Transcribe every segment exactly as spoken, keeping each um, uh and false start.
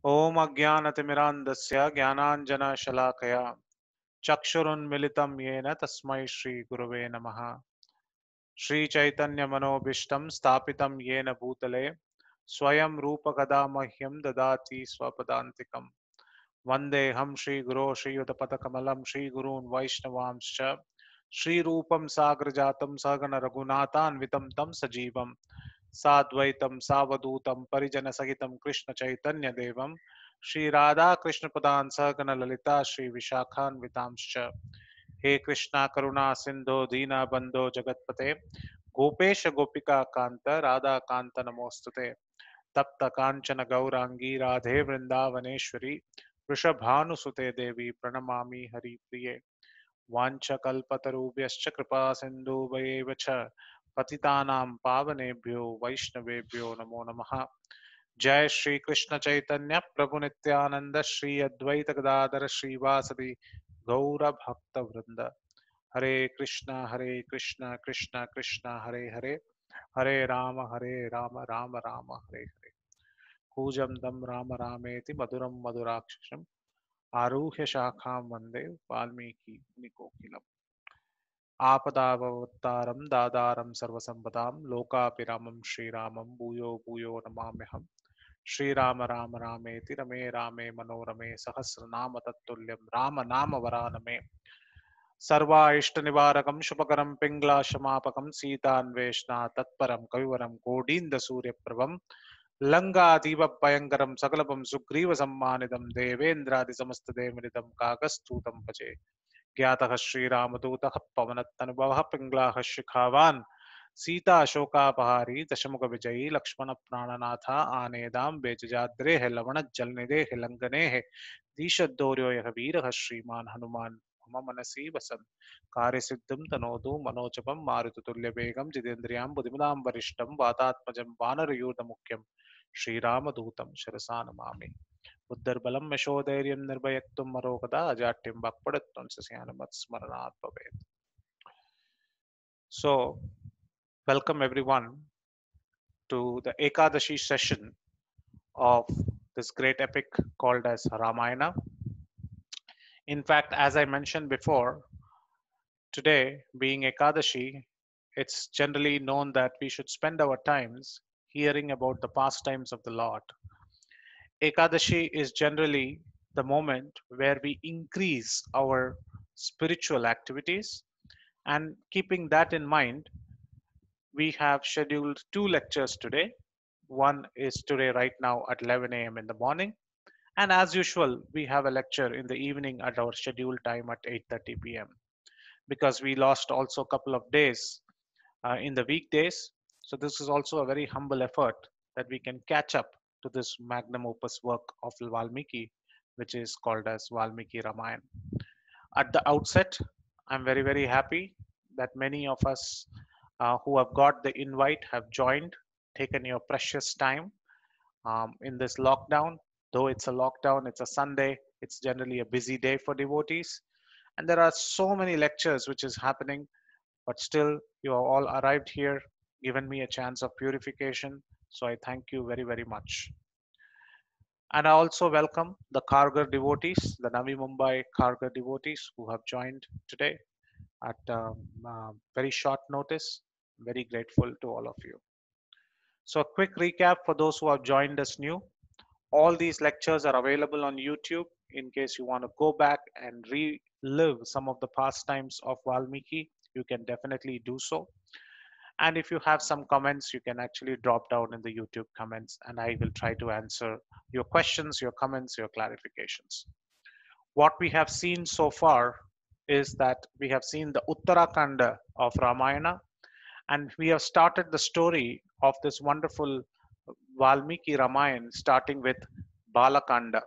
ओम अज्ञानतिमिरान्धस्य ज्ञानाञ्जनशलाकया चक्षुरुन्मिलितं येन तस्मै श्रीगुरवे नमः। श्रीचैतन्यमनोभीष्टं स्थापितं येन भूतले स्वयं रूपकदा मह्यं ददाति स्वपदान्तिकम्। वन्देऽहं श्रीगुरो श्रीयुतपदकमलं श्रीगुरून् वैष्णवांश्च श्रीरूपं साग्रजातं सहगणरघुनाथान्वितं तं सजीवं साद्वैतं सावधूतं परिजनसहितं कृष्णचैतन्यदेवं श्रीराधाकृष्णपदान् सहगणललिता श्रीविशाखान्वितांश्च। हे कृष्णा करुणा सिन्धो दीनबन्धो जगत्पते गोपेश गोपिका कान्त राधा कान्त नमोस्तुते। तप्त कांचन गौरांगी राधे वृंदावनेश्वरी वृषभानुसुते देवी प्रणमामि हरिप्रिये। वाञ्छकल्पतरुभ्यश्च कृपा सिन्धुभ्येव च पतितानां पावनेभ्यो वैष्णवेभ्यो नमो नमः। जय श्री कृष्ण चैतन्य प्रभु नित्यानंद श्री अद्वैत गदाधर श्रीवासदि गौर भक्त वृंद। हरे कृष्णा हरे कृष्णा कृष्णा कृष्णा हरे हरे, हरे राम हरे राम राम राम हरे हरे। कूजं दं राम रामेति मधुरं मधुराक्षरम् आरुह्य शाखां वन्दे वाल्मीकि मुनिकोकिलम्। आपदावतारं दातारं सर्वसम्पदां लोकाभिरामं श्रीरामं भूयो भूयो नमाम्यहम्। श्रीराम राम रामेति रमे रामे मनोरमे सहस्रनाम तत्तुल्यं राम नाम वरानमे। सर्वाइष्टनिवारकं शुभकरं पिङ्गलाशमापकं सीतान्वेषणा तत्परं कविवरं कोडीन्दसूर्यप्रभं लङ्कातीवभयङ्करं सकलपं सुग्रीवसम्मानितं देवेन्द्रादिसमस्तदेवनितं काकस्तूतं भजे। ज्ञातः श्रीरामदूतः पवनतनुभवः पिङ्गलाः शिखावान् सीताशोकापहारी दशमुखविजयी लक्ष्मणप्राणनाथ आनेदां बेजजाद्रेः लवणज्जलनिधेः लङ्घनेः धीशद्दौर्यो यः वीरः श्रीमान् हनुमान् मम मनसि वसन् कार्यसिद्धिं तनोतु मनोजपं मारुततुल्यवेगं जितेन्द्रियां बुद्धिमतां वरिष्ठं वातात्मजं वानरयूथमुख्यं श्रीरामदूतं शिरसा नमामि। बुद्धिर्बलं यशोधैर्यं निर्भयत्वं मरोगता अजाड्यं वाक्पटुत्वं सस्यानुमत्स्मरणात् भवेत्। So, welcome everyone to the Ekadashi session of this great epic called as Ramayana. In fact, as I mentioned before, today being Ekadashi, it's generally known that we should spend our times hearing about the pastimes of the Lord. Ekadashi is generally the moment where we increase our spiritual activities, and keeping that in mind, we have scheduled two lectures today. One is today, right now, at eleven a m in the morning, and as usual, we have a lecture in the evening at our scheduled time at eight thirty p m because we lost also a couple of days uh, in the weekdays. So this is also a very humble effort that we can catch up to this magnum opus work of Valmiki, which is called as Valmiki Ramayana. At the outset, I'm very, very happy that many of us uh, who have got the invite have joined, taken your precious time um, in this lockdown. Though it's a lockdown, it's a Sunday, it's generally a busy day for devotees. And there are so many lectures which is happening, but still you have all arrived here, given me a chance of purification. So I thank you very, very much. And I also welcome the Kargar devotees, the Navi Mumbai Kargar devotees who have joined today at um, uh, very short notice. Very grateful to all of you. So, a quick recap for those who have joined us new. All these lectures are available on YouTube in case you want to go back and relive some of the pastimes of Valmiki. You can definitely do so. And if you have some comments, you can actually drop down in the YouTube comments, and I will try to answer your questions, your comments, your clarifications. What we have seen so far is that we have seen the Uttarakanda of Ramayana, and we have started the story of this wonderful Valmiki Ramayana starting with Balakanda.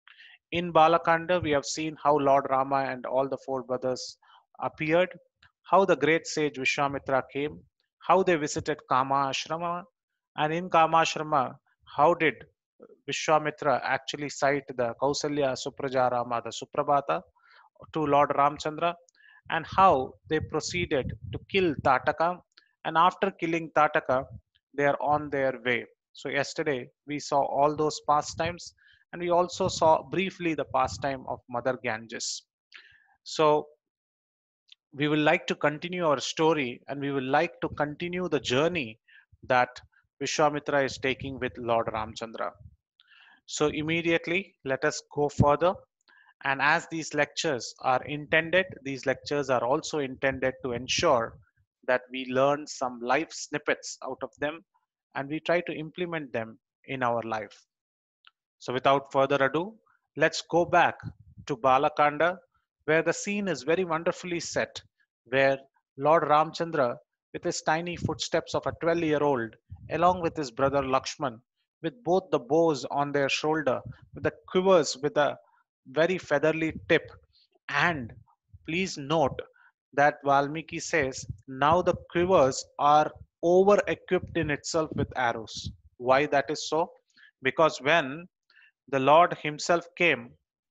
In Balakanda, we have seen how Lord Rama and all the four brothers appeared, how the great sage Vishwamitra came, how they visited Kama Ashrama, and in Kama Ashrama, how did Vishwamitra actually cite the Kausalya Supraja Rama, the Suprabhata, to Lord Ramchandra, and how they proceeded to kill Tataka, and after killing Tataka, they are on their way. So, yesterday we saw all those pastimes, And we also saw briefly the pastime of Mother Ganges. So we will like to continue our story, and we will like to continue the journey that Vishwamitra is taking with Lord Ramchandra. So immediately let us go further. And as these lectures are intended, these lectures are also intended to ensure that we learn some life snippets out of them and we try to implement them in our life. So without further ado, let's go back to Balakanda, where the scene is very wonderfully set, where Lord Ramchandra, with his tiny footsteps of a twelve year old, along with his brother Lakshman, with both the bows on their shoulder, with the quivers with a very featherly tip, and please note that Valmiki says now the quivers are over equipped in itself with arrows. Why that is so? Because when the Lord Himself came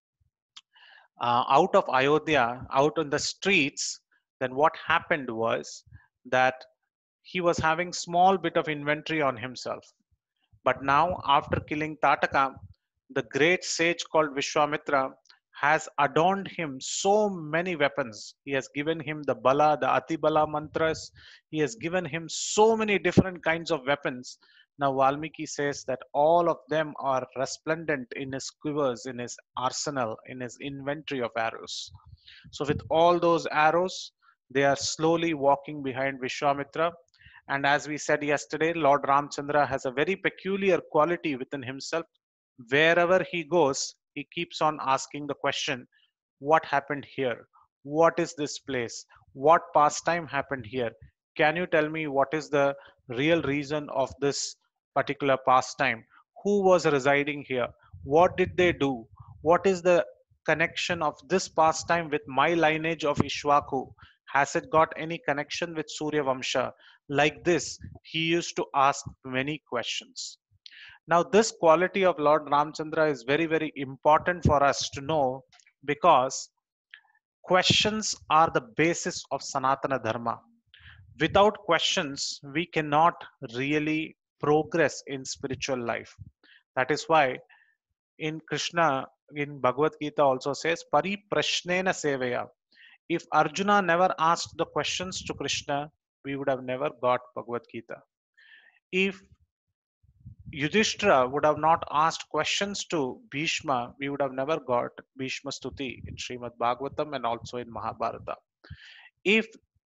uh, out of Ayodhya, out on the streets, then what happened was that he was having small bit of inventory on himself. But now, after killing Tataka, the great sage called Vishwamitra has adorned him so many weapons. He has given him the Bala, the Atibala mantras. He has given him so many different kinds of weapons. Now, Valmiki says that all of them are resplendent in his quivers, in his arsenal, in his inventory of arrows. So, with all those arrows, they are slowly walking behind Vishwamitra. And as we said yesterday, Lord Ramchandra has a very peculiar quality within himself. Wherever he goes, he keeps on asking the question, what happened here? What is this place? What pastime happened here? Can you tell me what is the real reason of this particular pastime? Who was residing here? What did they do? What is the connection of this pastime with my lineage of Ishwaku? Has it got any connection with Surya Vamsha? Like this, he used to ask many questions. Now, this quality of Lord Ramchandra is very, very important for us to know because questions are the basis of Sanatana Dharma. Without questions, we cannot really progress in spiritual life. That is why in Krishna, in Bhagavad Gita also says, Pari Prashnena Sevaya. If Arjuna never asked the questions to Krishna, we would have never got Bhagavad Gita. If Yudhishthira would have not asked questions to Bhishma, we would have never got Bhishma Stuti in Srimad Bhagavatam and also in Mahabharata. If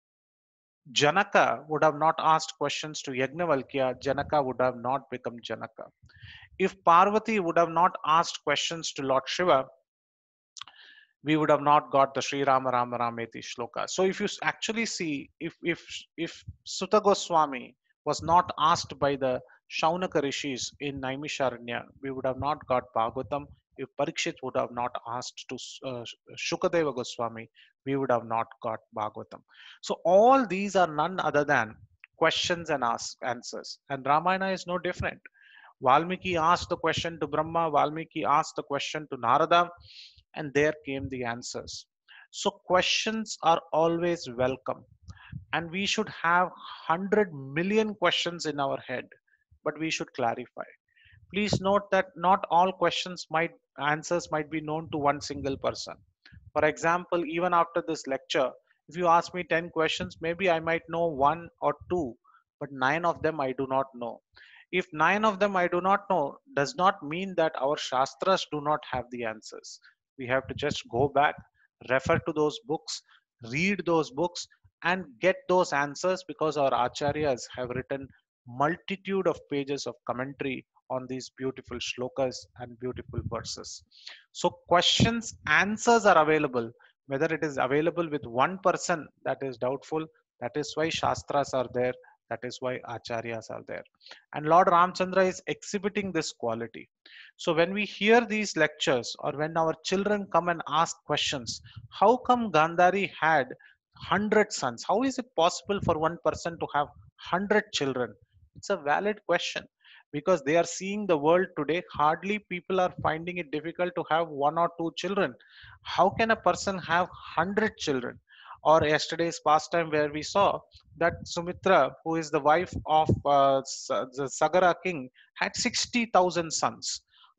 Janaka would have not asked questions to Yagnavalkya, Janaka would have not become Janaka. If Parvati would have not asked questions to Lord Shiva, we would have not got the Sri Rama Rama Rameti shloka. So if you actually see, if if if Sutta Goswami was not asked by the Shaunaka rishis in Naimisharanya, we would have not got Bhagavatam. If Parikshit would have not asked to uh, Shukadeva Goswami, we would have not got Bhagavatam. So all these are none other than questions and ask answers. And Ramayana is no different. Valmiki asked the question to Brahma, Valmiki asked the question to Narada, and there came the answers. So questions are always welcome, and we should have one hundred million questions in our head, but we should clarify. Please note that not all questions might answers might be known to one single person. For example, even after this lecture, if you ask me ten questions, maybe I might know one or two, but nine of them I do not know. If nine of them I do not know, does not mean that our Shastras do not have the answers. We have to just go back, refer to those books, read those books, and get those answers because our Acharyas have written multitude of pages of commentary on these beautiful shlokas and beautiful verses. So questions, answers are available. Whether it is available with one person, that is doubtful. That is why Shastras are there. That is why Acharyas are there. And Lord Ramchandra is exhibiting this quality. So when we hear these lectures or when our children come and ask questions, how come Gandhari had one hundred sons? How is it possible for one person to have one hundred children? It's a valid question because they are seeing the world today. Hardly people are finding it difficult to have one or two children. How can a person have one hundred children? Or yesterday's pastime where we saw that Sumitra, who is the wife of uh, the Sagara king, had sixty thousand sons.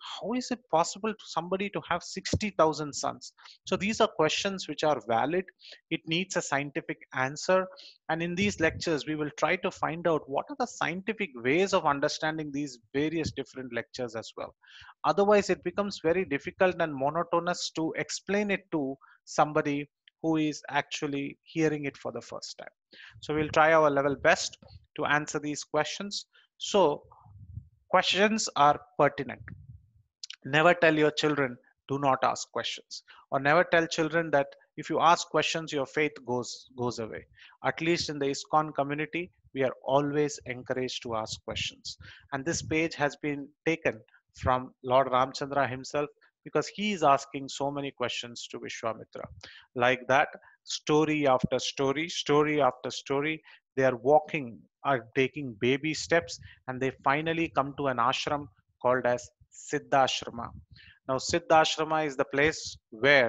How is it possible to somebody to have sixty thousand sons? So these are questions which are valid. It needs a scientific answer. And in these lectures, we will try to find out what are the scientific ways of understanding these various different lectures as well. Otherwise, it becomes very difficult and monotonous to explain it to somebody who is actually hearing it for the first time. So we'll try our level best to answer these questions. So questions are pertinent. Never tell your children, do not ask questions. Or never tell children that if you ask questions, your faith goes, goes away. At least in the ISKCON community, we are always encouraged to ask questions. And this page has been taken from Lord Ramchandra himself because he is asking so many questions to Vishwamitra. Like that, story after story, story after story, they are walking, are taking baby steps, and they finally come to an ashram called as Siddhashrama. Now, Siddhashrama is the place where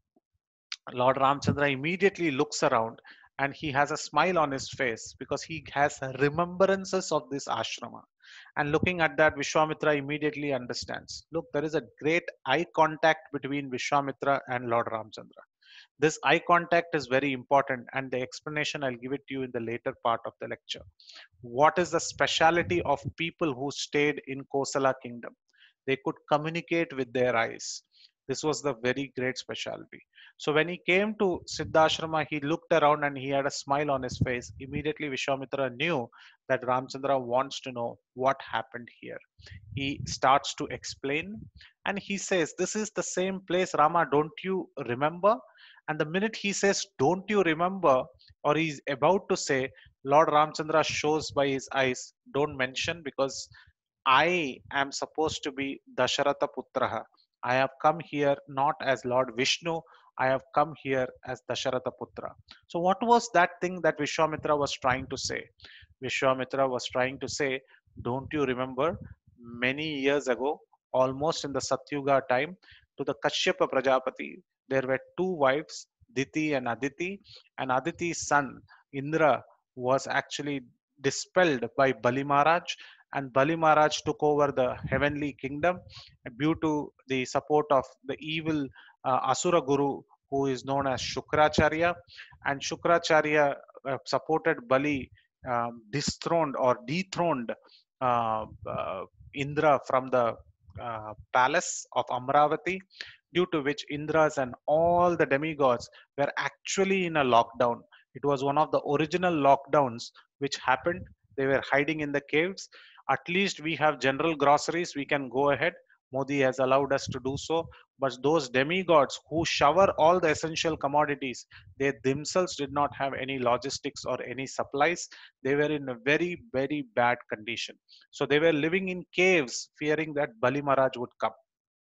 Lord Ramchandra immediately looks around and he has a smile on his face because he has remembrances of this ashrama. And looking at that, Vishwamitra immediately understands. Look, there is a great eye contact between Vishwamitra and Lord Ramchandra. This eye contact is very important, and the explanation I'll give it to you in the later part of the lecture. What is the speciality of people who stayed in Kosala kingdom? They could communicate with their eyes. This was the very great specialty. So when he came to Siddhashrama, he looked around and he had a smile on his face. Immediately Vishwamitra knew that Ramchandra wants to know what happened here. He starts to explain and he says, this is the same place, Rama, don't you remember? And the minute he says, don't you remember, or he's about to say, Lord Ramchandra shows by his eyes, don't mention, because I am supposed to be Dasharatha Putraha. I have come here not as Lord Vishnu, I have come here as Dasharatha Putra. So, what was that thing that Vishwamitra was trying to say? Vishwamitra was trying to say, don't you remember many years ago, almost in the Satyuga time, to the Kashyapa Prajapati, there were two wives, Diti and Aditi, and Aditi's son, Indra, was actually dispelled by Bali Maharaj, and Bali Maharaj took over the heavenly kingdom due to the support of the evil uh, Asura Guru who is known as Shukracharya. And Shukracharya uh, supported Bali, um, dethroned or dethroned uh, uh, Indra from the uh, palace of Amravati, due to which Indras and all the demigods were actually in a lockdown. It was one of the original lockdowns which happened. They were hiding in the caves. At least we have general groceries, we can go ahead. Modi has allowed us to do so. But those demigods who shower all the essential commodities, they themselves did not have any logistics or any supplies. They were in a very, very bad condition. So they were living in caves, fearing that Bali Maharaj would come.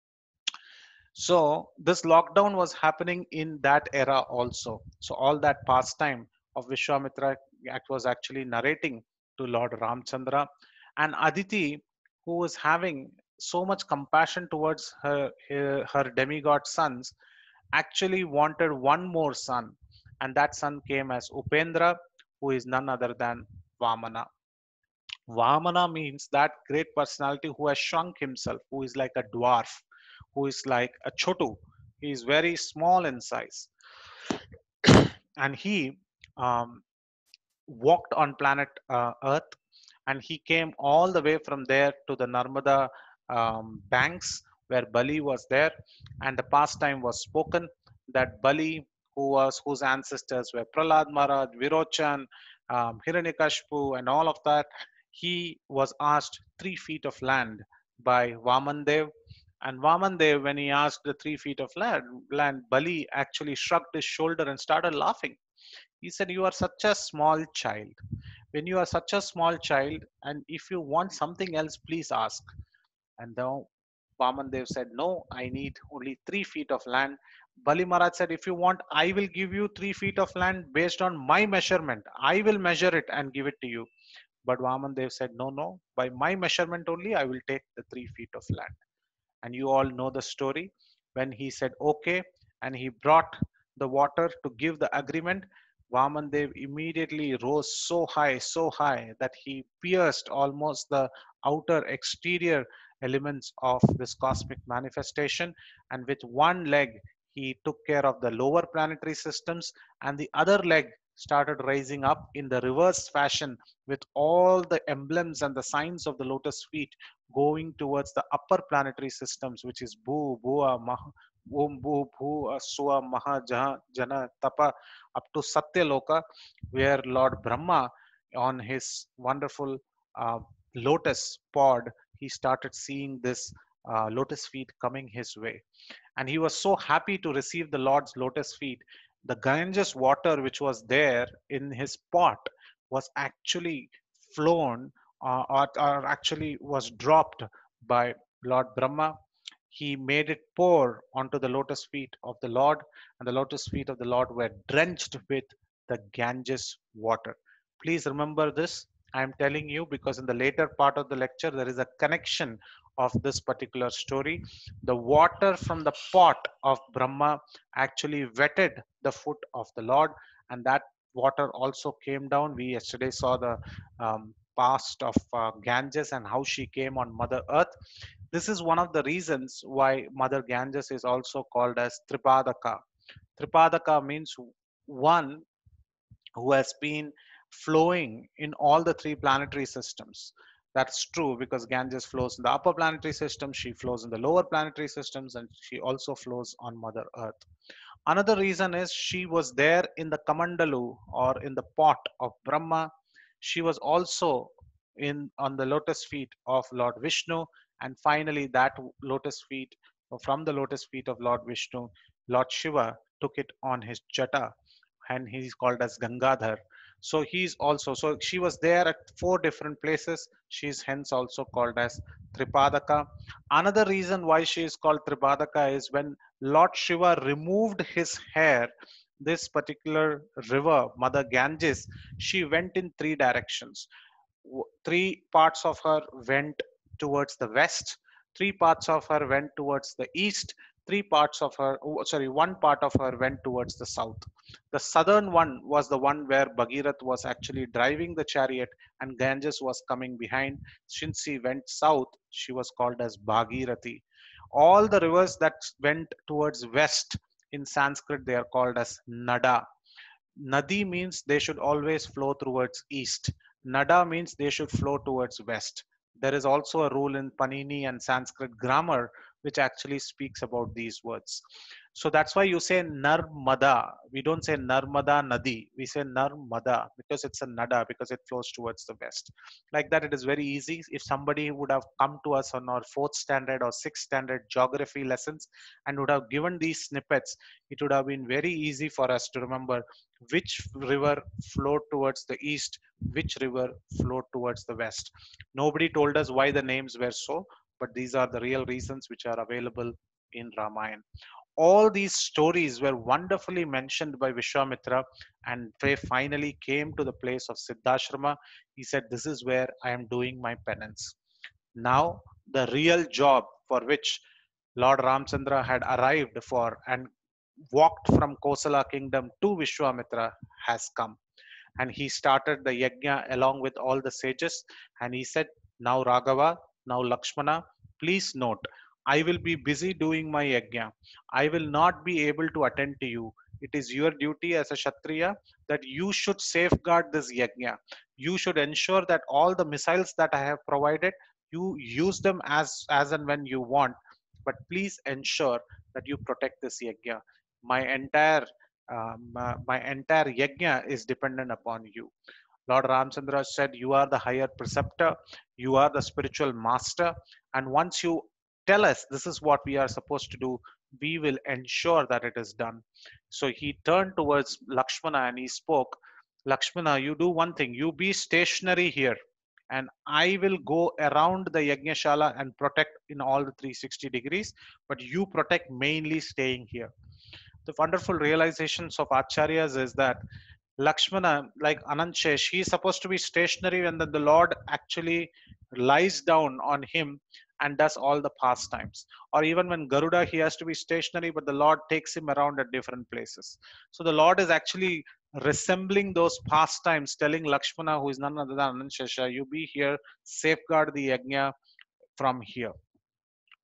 So this lockdown was happening in that era also. So all that pastime of Vishwamitra was actually narrating to Lord Ramchandra, and Aditi, who was having so much compassion towards her, her, her demigod sons, actually wanted one more son, and that son came as Upendra, who is none other than Vamana. Vamana means that great personality who has shrunk himself, who is like a dwarf, who is like a chotu. He is very small in size. And he um, walked on planet uh, Earth, and he came all the way from there to the Narmada um, banks where Bali was there. And the pastime was spoken that Bali, who was whose ancestors were Prahlad Maharaj, Virochan, um, Hiranyakashipu, and all of that, he was asked three feet of land by Vamandev. And Vamandev, when he asked the three feet of land, land, Bali actually shrugged his shoulder and started laughing. He said, you are such a small child. When you are such a small child, and if you want something else, please ask. And now Vamandev said, no, I need only three feet of land. Bali Maharaj said, if you want, I will give you three feet of land based on my measurement. I will measure it and give it to you. But Vamandev said, no, no, by my measurement only, I will take the three feet of land. And you all know the story. When he said, okay, and he brought the water to give the agreement, Vamandev immediately rose so high, so high that he pierced almost the outer exterior elements of this cosmic manifestation. And with one leg, he took care of the lower planetary systems, and the other leg started rising up in the reverse fashion with all the emblems and the signs of the lotus feet going towards the upper planetary systems, which is Bhu, Bhua, Maha, Om, Bhu, Bhu, Swa, Maha, Jaha, Jana, Tapa, up to Satyaloka, where Lord Brahma, on his wonderful uh, lotus pod, he started seeing this uh, lotus feet coming his way. And he was so happy to receive the Lord's lotus feet. The Ganges water, which was there in his pot, was actually flown uh, or, or actually was dropped by Lord Brahma. He made it pour onto the lotus feet of the Lord, and the lotus feet of the Lord were drenched with the Ganges water. Please remember this. I am telling you because in the later part of the lecture, there is a connection of this particular story. The water from the pot of Brahma actually wetted the foot of the Lord, and that water also came down. We yesterday saw the um, past of uh, Ganges and how she came on Mother Earth. This is one of the reasons why Mother Ganges is also called as Tripadaka. Tripadaka means one who has been flowing in all the three planetary systems. That's true because Ganges flows in the upper planetary system, she flows in the lower planetary systems, and she also flows on Mother Earth. Another reason is she was there in the Kamandalu or in the pot of Brahma. She was also in on the lotus feet of Lord Vishnu, and finally that lotus feet from the lotus feet of Lord Vishnu, Lord Shiva took it on his jata, and he's called as Gangadhar. So he's also, so she was there at four different places. She's hence also called as Tripadaka. Another reason why she is called Tripadaka is when Lord Shiva removed his hair, this particular river, Mother Ganges, she went in three directions. Three parts of her went towards the west, three parts of her went towards the east, three parts of her, oh, sorry, one part of her went towards the south. The southern one was the one where Bhagirath was actually driving the chariot and Ganges was coming behind. Since she went south, she was called as Bhagirathi. All the rivers that went towards west in Sanskrit, they are called as Nada. Nadi means they should always flow towards east. Nada means they should flow towards west. There is also a rule in Panini and Sanskrit grammar which actually speaks about these words. So that's why you say Narmada. We don't say Narmada Nadi. We say Narmada because it's a Nada, because it flows towards the west. Like that, it is very easy. If somebody would have come to us on our fourth standard or sixth standard geography lessons and would have given these snippets, it would have been very easy for us to remember which river flowed towards the east, which river flowed towards the west. Nobody told us why the names were so, but these are the real reasons which are available in Ramayana. All these stories were wonderfully mentioned by Vishwamitra, and they finally came to the place of Siddhashrama. He said, this is where I am doing my penance. Now, the real job for which Lord Ramchandra had arrived for and walked from Kosala kingdom to Vishwamitra has come. And he started the yajna along with all the sages. And he said, now Raghava, now Lakshmana, please note, I will be busy doing my yajna. I will not be able to attend to you. It is your duty as a Kshatriya that you should safeguard this yajna. You should ensure that all the missiles that I have provided, you use them as, as and when you want. But please ensure that you protect this yajna. My entire um, uh, my entire yajna is dependent upon you. Lord Ramchandra said, you are the higher preceptor, you are the spiritual master, and once you tell us this is what we are supposed to do, we will ensure that it is done. So he turned towards Lakshmana and he spoke, Lakshmana, you do one thing, you be stationary here, and I will go around the Yajnashala and protect in all the three hundred sixty degrees, but you protect mainly staying here. The wonderful realizations of acharyas is that Lakshmana, like Anant Shesh, he is supposed to be stationary and then the Lord actually lies down on him and does all the pastimes. Or even when Garuda, he has to be stationary, but the Lord takes him around at different places. So the Lord is actually resembling those pastimes, telling Lakshmana, who is none other than Anant Shesha, you be here, safeguard the yajna from here.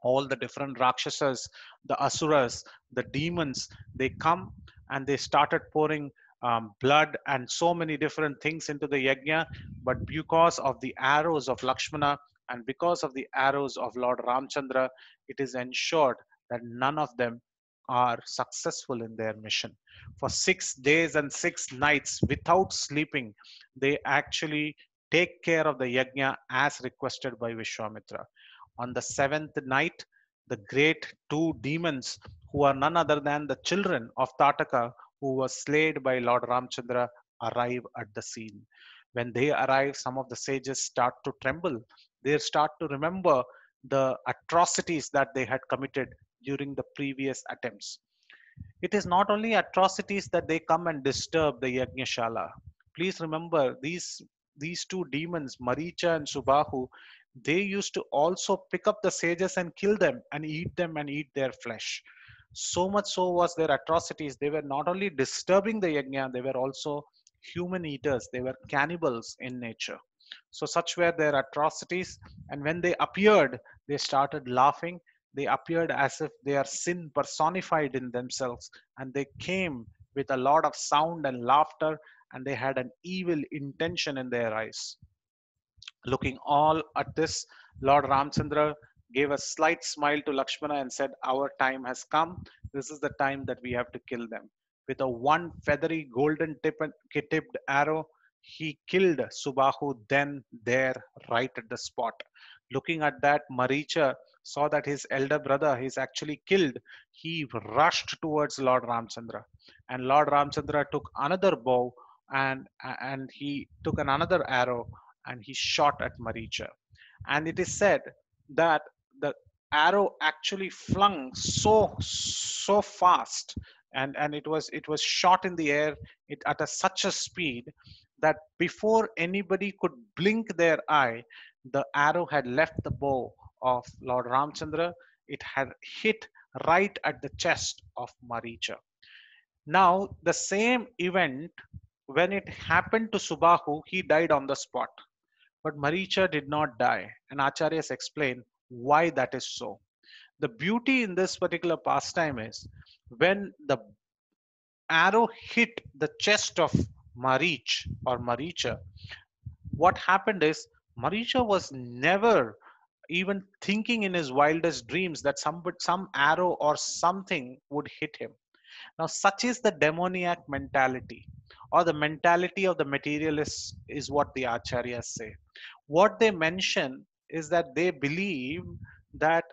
all the different rakshasas, the asuras, the demons, they come and they started pouring um, blood and so many different things into the yajna. But because of the arrows of Lakshmana and because of the arrows of Lord Ramchandra, it is ensured that none of them are successful in their mission. For six days and six nights without sleeping, they actually take care of the yajna as requested by Vishwamitra. On the seventh night, the great two demons, who are none other than the children of Tataka, who was slayed by Lord Ramchandra, arrive at the scene. When they arrive, some of the sages start to tremble. They start to remember the atrocities that they had committed during the previous attempts. It is not only atrocities that they come and disturb the Yajnashala. Please remember these these two demons, Maricha and Subahu, they used to also pick up the sages and kill them and eat them and eat their flesh. So much so was their atrocities. They were not only disturbing the Yajna, they were also human eaters. They were cannibals in nature. So such were their atrocities. And when they appeared, they started laughing. They appeared as if they are sin personified in themselves, and they came with a lot of sound and laughter, and they had an evil intention in their eyes. Looking all at this, Lord Ramchandra gave a slight smile to Lakshmana and said, "Our time has come. This is the time that we have to kill them." With a one feathery golden tipped arrow, he killed Subahu then, there, right at the spot. Looking at that, Maricha saw that his elder brother is actually killed. He rushed towards Lord Ramchandra, and Lord Ramchandra took another bow and and he took an another arrow and he shot at Maricha. And it is said that the arrow actually flung so so fast, and and it was it was shot in the air it, at a, such a speed that before anybody could blink their eye, the arrow had left the bow of Lord Ramchandra. It had hit right at the chest of Maricha. Now, the same event, when it happened to Subahu, he died on the spot. But Maricha did not die, and Acharyas explain why that is so. The beauty in this particular pastime is when the arrow hit the chest of Marich or Maricha, what happened is Maricha was never even thinking in his wildest dreams that some, some arrow or something would hit him. Now, such is the demoniac mentality, or the mentality of the materialists, is what the acharyas say. What they mention is that they believe that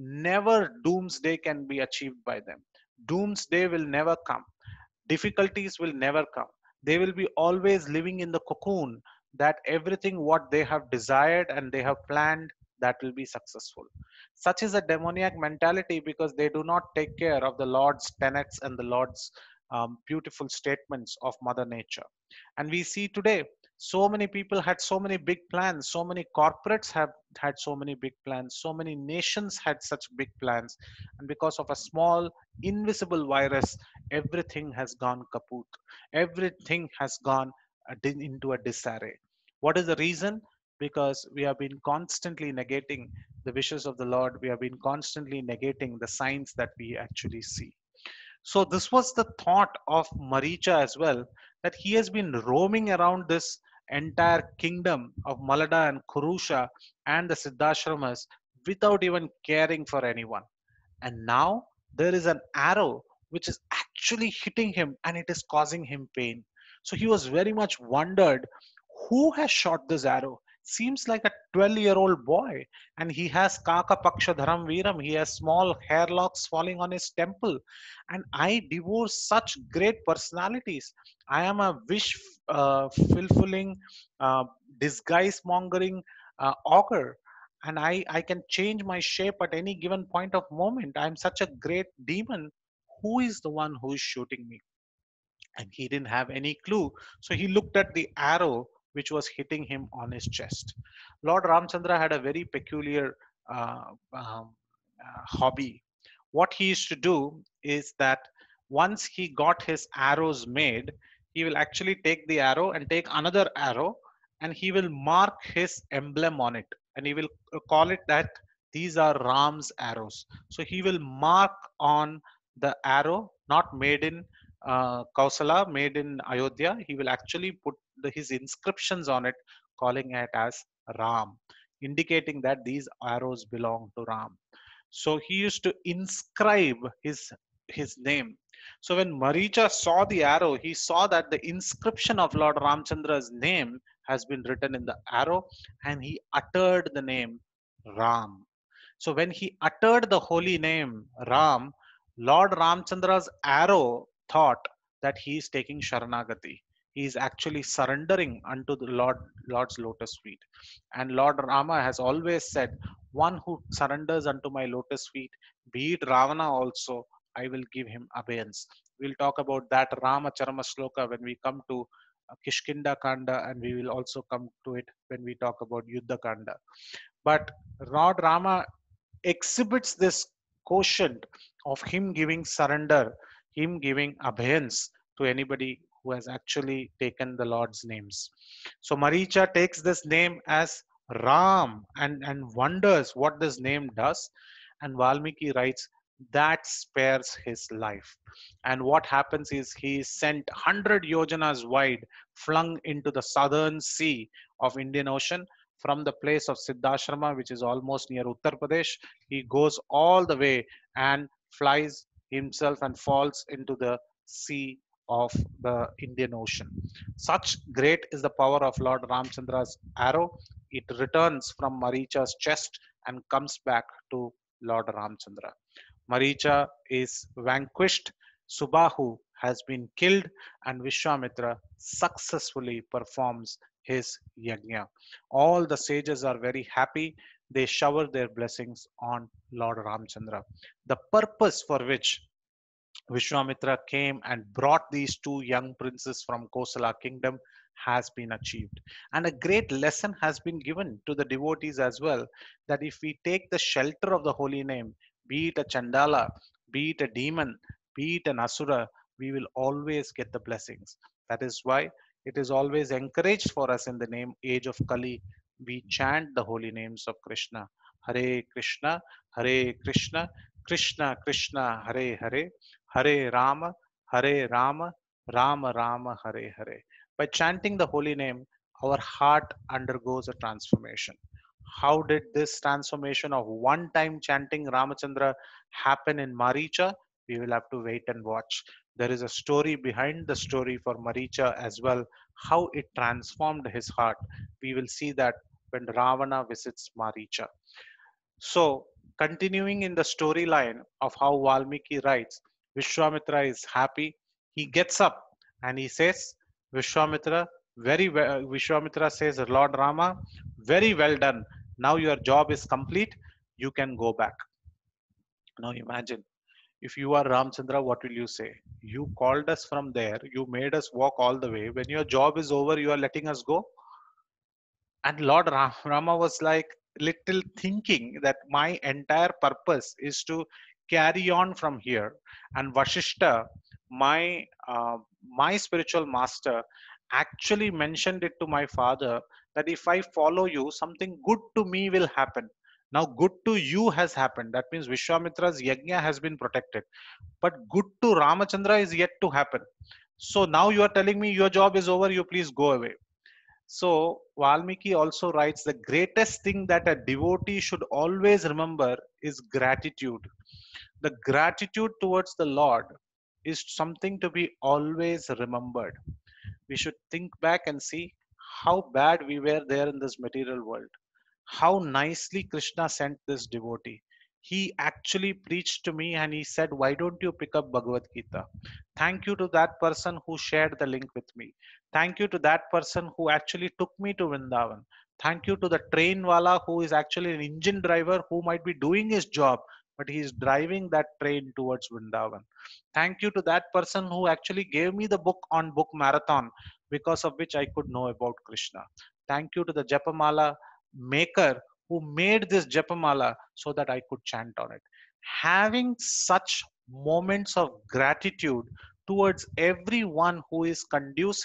never doomsday can be achieved by them. Doomsday will never come. Difficulties will never come. They will be always living in the cocoon that everything what they have desired and they have planned, that will be successful. Such is a demoniac mentality because they do not take care of the Lord's tenets and the Lord's um, beautiful statements of Mother Nature. And we see today so many people had so many big plans, so many corporates have had so many big plans, so many nations had such big plans, and because of a small invisible virus, everything has gone kaput, everything has gone uh, into a disarray. What is the reason? Because we have been constantly negating the wishes of the Lord, we have been constantly negating the signs that we actually see. So this was the thought of Maricha as well, that he has been roaming around this entire kingdom of Malada and Kurusha and the Siddhashramas without even caring for anyone. And now there is an arrow which is actually hitting him and it is causing him pain. So he was very much wondered, who has shot this arrow? Seems like a twelve year old boy, and he has Kaka Paksha Dharam Viram. He has small hair locks falling on his temple. And I divorce such great personalities. I am a wish uh, fulfilling, uh, disguise mongering uh, augur, and I, I can change my shape at any given point of moment. I'm such a great demon. Who is the one who is shooting me? And he didn't have any clue. So he looked at the arrow which was hitting him on his chest. Lord Ramchandra had a very peculiar uh, um, uh, hobby. What he used to do is that once he got his arrows made, he will actually take the arrow and take another arrow and he will mark his emblem on it. And he will call it that These are Ram's arrows. So he will mark on the arrow, not made in uh, Kausala, made in Ayodhya. He will actually put the, his inscriptions on it, calling it as Ram, indicating that these arrows belong to Ram. So he used to inscribe his his name. So when Maricha saw the arrow, he saw that the inscription of Lord Ramchandra's name has been written in the arrow, and he uttered the name Ram. So when he uttered the holy name Ram, Lord Ramchandra's arrow thought that he is taking Sharanagati. He is actually surrendering unto the Lord Lord's lotus feet. And Lord Rama has always said, one who surrenders unto my lotus feet, be it Ravana also, I will give him abeyance. We'll talk about that Rama Charama Sloka when we come to uh, Kishkinda Kanda, and we will also come to it when we talk about Yuddha Kanda. But Lord Rama exhibits this quotient of him giving surrender, him giving abeyance to anybody who has actually taken the Lord's names. So Maricha takes this name as Ram and, and wonders what this name does. And Valmiki writes, that spares his life. And what happens is he is sent one hundred yojanas wide, flung into the southern sea of Indian Ocean from the place of Siddhashrama, which is almost near Uttar Pradesh. He goes all the way and flies himself and falls into the sea of the Indian Ocean. Such great is the power of Lord Ramchandra's arrow. It returns from Maricha's chest and comes back to Lord Ramchandra. Maricha is vanquished, Subahu has been killed, and Vishwamitra successfully performs his yajna. All the sages are very happy. They shower their blessings on Lord Ramchandra. The purpose for which Vishwamitra came and brought these two young princes from Kosala kingdom has been achieved. And a great lesson has been given to the devotees as well, that if we take the shelter of the holy name, be it a Chandala, be it a demon, be it an Asura, we will always get the blessings. That is why it is always encouraged for us in the name age of Kali. We chant the holy names of Krishna. Hare Krishna, Hare Krishna, Krishna Krishna, Hare Hare, Hare Rama, Hare Rama, Rama Rama, Hare Hare. By chanting the holy name, our heart undergoes a transformation. How did this transformation of one time chanting Ramachandra happen in Maricha? We will have to wait and watch. There is a story behind the story for Maricha as well, how it transformed his heart. We will see that when Ravana visits Maricha. So, continuing in the storyline of how Valmiki writes, Vishwamitra is happy. He gets up and he says, Vishwamitra, very well, Vishwamitra says, Lord Rama, very well done. Now your job is complete. You can go back. Now imagine, if you are Ramchandra, what will you say? You called us from there. You made us walk all the way. When your job is over, you are letting us go. And Lord Ram- Rama was like little thinking that my entire purpose is to carry on from here. And Vashishta, my uh, my spiritual master, actually mentioned it to my father that if I follow you, something good to me will happen. Now, good to you has happened. That means Vishwamitra's yajna has been protected. But good to Ramachandra is yet to happen. So now you are telling me your job is over, you please go away. So Valmiki also writes the greatest thing that a devotee should always remember is gratitude. The gratitude towards the Lord is something to be always remembered. We should think back and see how bad we were there in this material world. How nicely Krishna sent this devotee. He actually preached to me and he said, why don't you pick up Bhagavad Gita? Thank you to that person who shared the link with me. Thank you to that person who actually took me to Vrindavan. Thank you to the train wala who is actually an engine driver who might be doing his job, but he is driving that train towards Vrindavan. Thank you to that person who actually gave me the book on book marathon, because of which I could know about Krishna. Thank you to the Japamala maker who made this Japamala so that I could chant on it. Having such moments of gratitude towards everyone who is conducive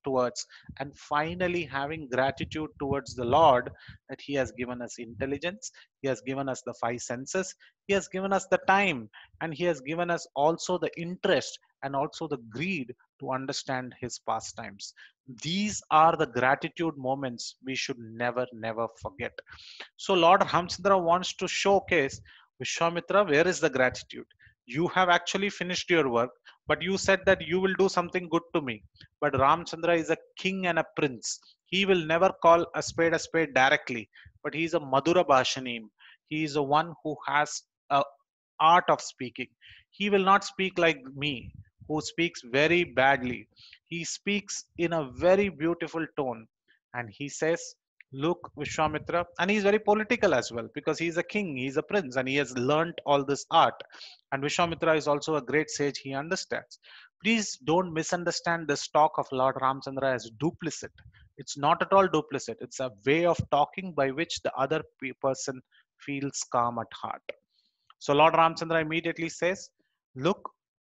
towards, and finally having gratitude towards the Lord that He has given us intelligence, He has given us the five senses, He has given us the time, and He has given us also the interest and also the greed to understand His pastimes. These are the gratitude moments we should never, never forget. So Lord Ramchandra wants to showcase Vishwamitra, where is the gratitude? You have actually finished your work, but you said that you will do something good to me. But Ramchandra is a king and a prince. He will never call a spade a spade directly, but he is a Madhura Bhashanim. He is the one who has a art of speaking. He will not speak like me, who speaks very badly. He speaks in a very beautiful tone. And he says, look, Vishwamitra, and he's very political as well because he's a king, he's a prince, and he has learnt all this art. And Vishwamitra is also a great sage, he understands. Please don't misunderstand this talk of Lord Ramchandra as duplicit. It's not at all duplicit, it's a way of talking by which the other pe- person feels calm at heart. So Lord Ramchandra immediately says, look,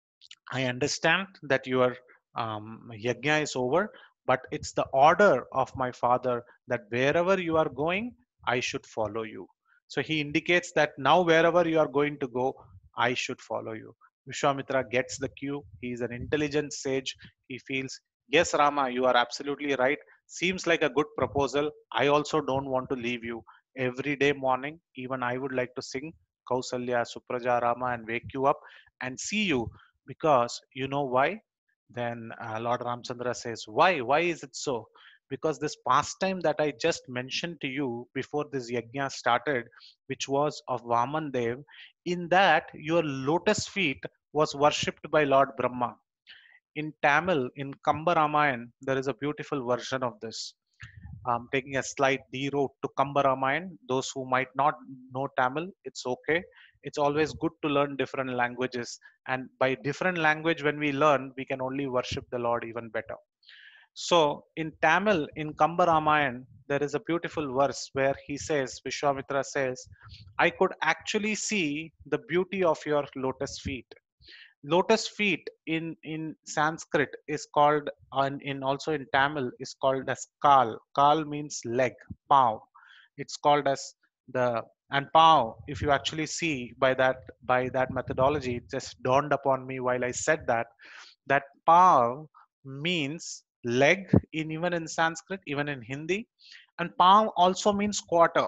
I understand that your um, yajna is over, but it's the order of my father that wherever you are going, I should follow you. So he indicates that now wherever you are going to go, I should follow you. Vishwamitra gets the cue. He is an intelligent sage. He feels, yes, Rama, you are absolutely right. Seems like a good proposal. I also don't want to leave you. Every day morning, even I would like to sing Kausalya, Supraja, Rama and wake you up and see you, because you know why? Then uh, Lord Ramchandra says, why? Why is it so? Because this pastime that I just mentioned to you before this yajna started, which was of Vaman Dev, in that your lotus feet was worshipped by Lord Brahma. In Tamil, in Kamba Ramayan, there is a beautiful version of this. Um, taking a slight deroute to Kamba Ramayan. Those who might not know Tamil, it's okay. It's always good to learn different languages. And by different language, when we learn, we can only worship the Lord even better. So in Tamil, in Kamba Ramayan, there is a beautiful verse where he says, Vishwamitra says, I could actually see the beauty of your lotus feet. Lotus feet in in Sanskrit is called, and in also in Tamil is called as kal. Kal means leg, paw. It's called as the, and paw, if you actually see by that, by that methodology, it just dawned upon me while I said that, that paw means leg in, even in Sanskrit, even in Hindi, and paw also means quarter.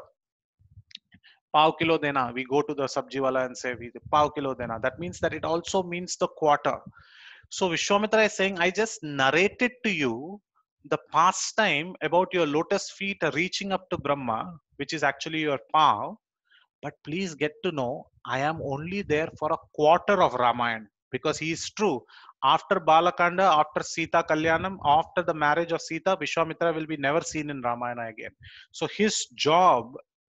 Pav kilo dena. We go to the sabji wala and say, we pav kilo dena. That means that it also means the quarter. So Vishwamitra is saying, I just narrated to you the pastime about your lotus feet reaching up to Brahma, which is actually your pav. But please get to know, I am only there for a quarter of Ramayana, because he is true. After Balakanda, after Sita Kalyanam, after the marriage of Sita, Vishwamitra will be never seen in Ramayana again. So his job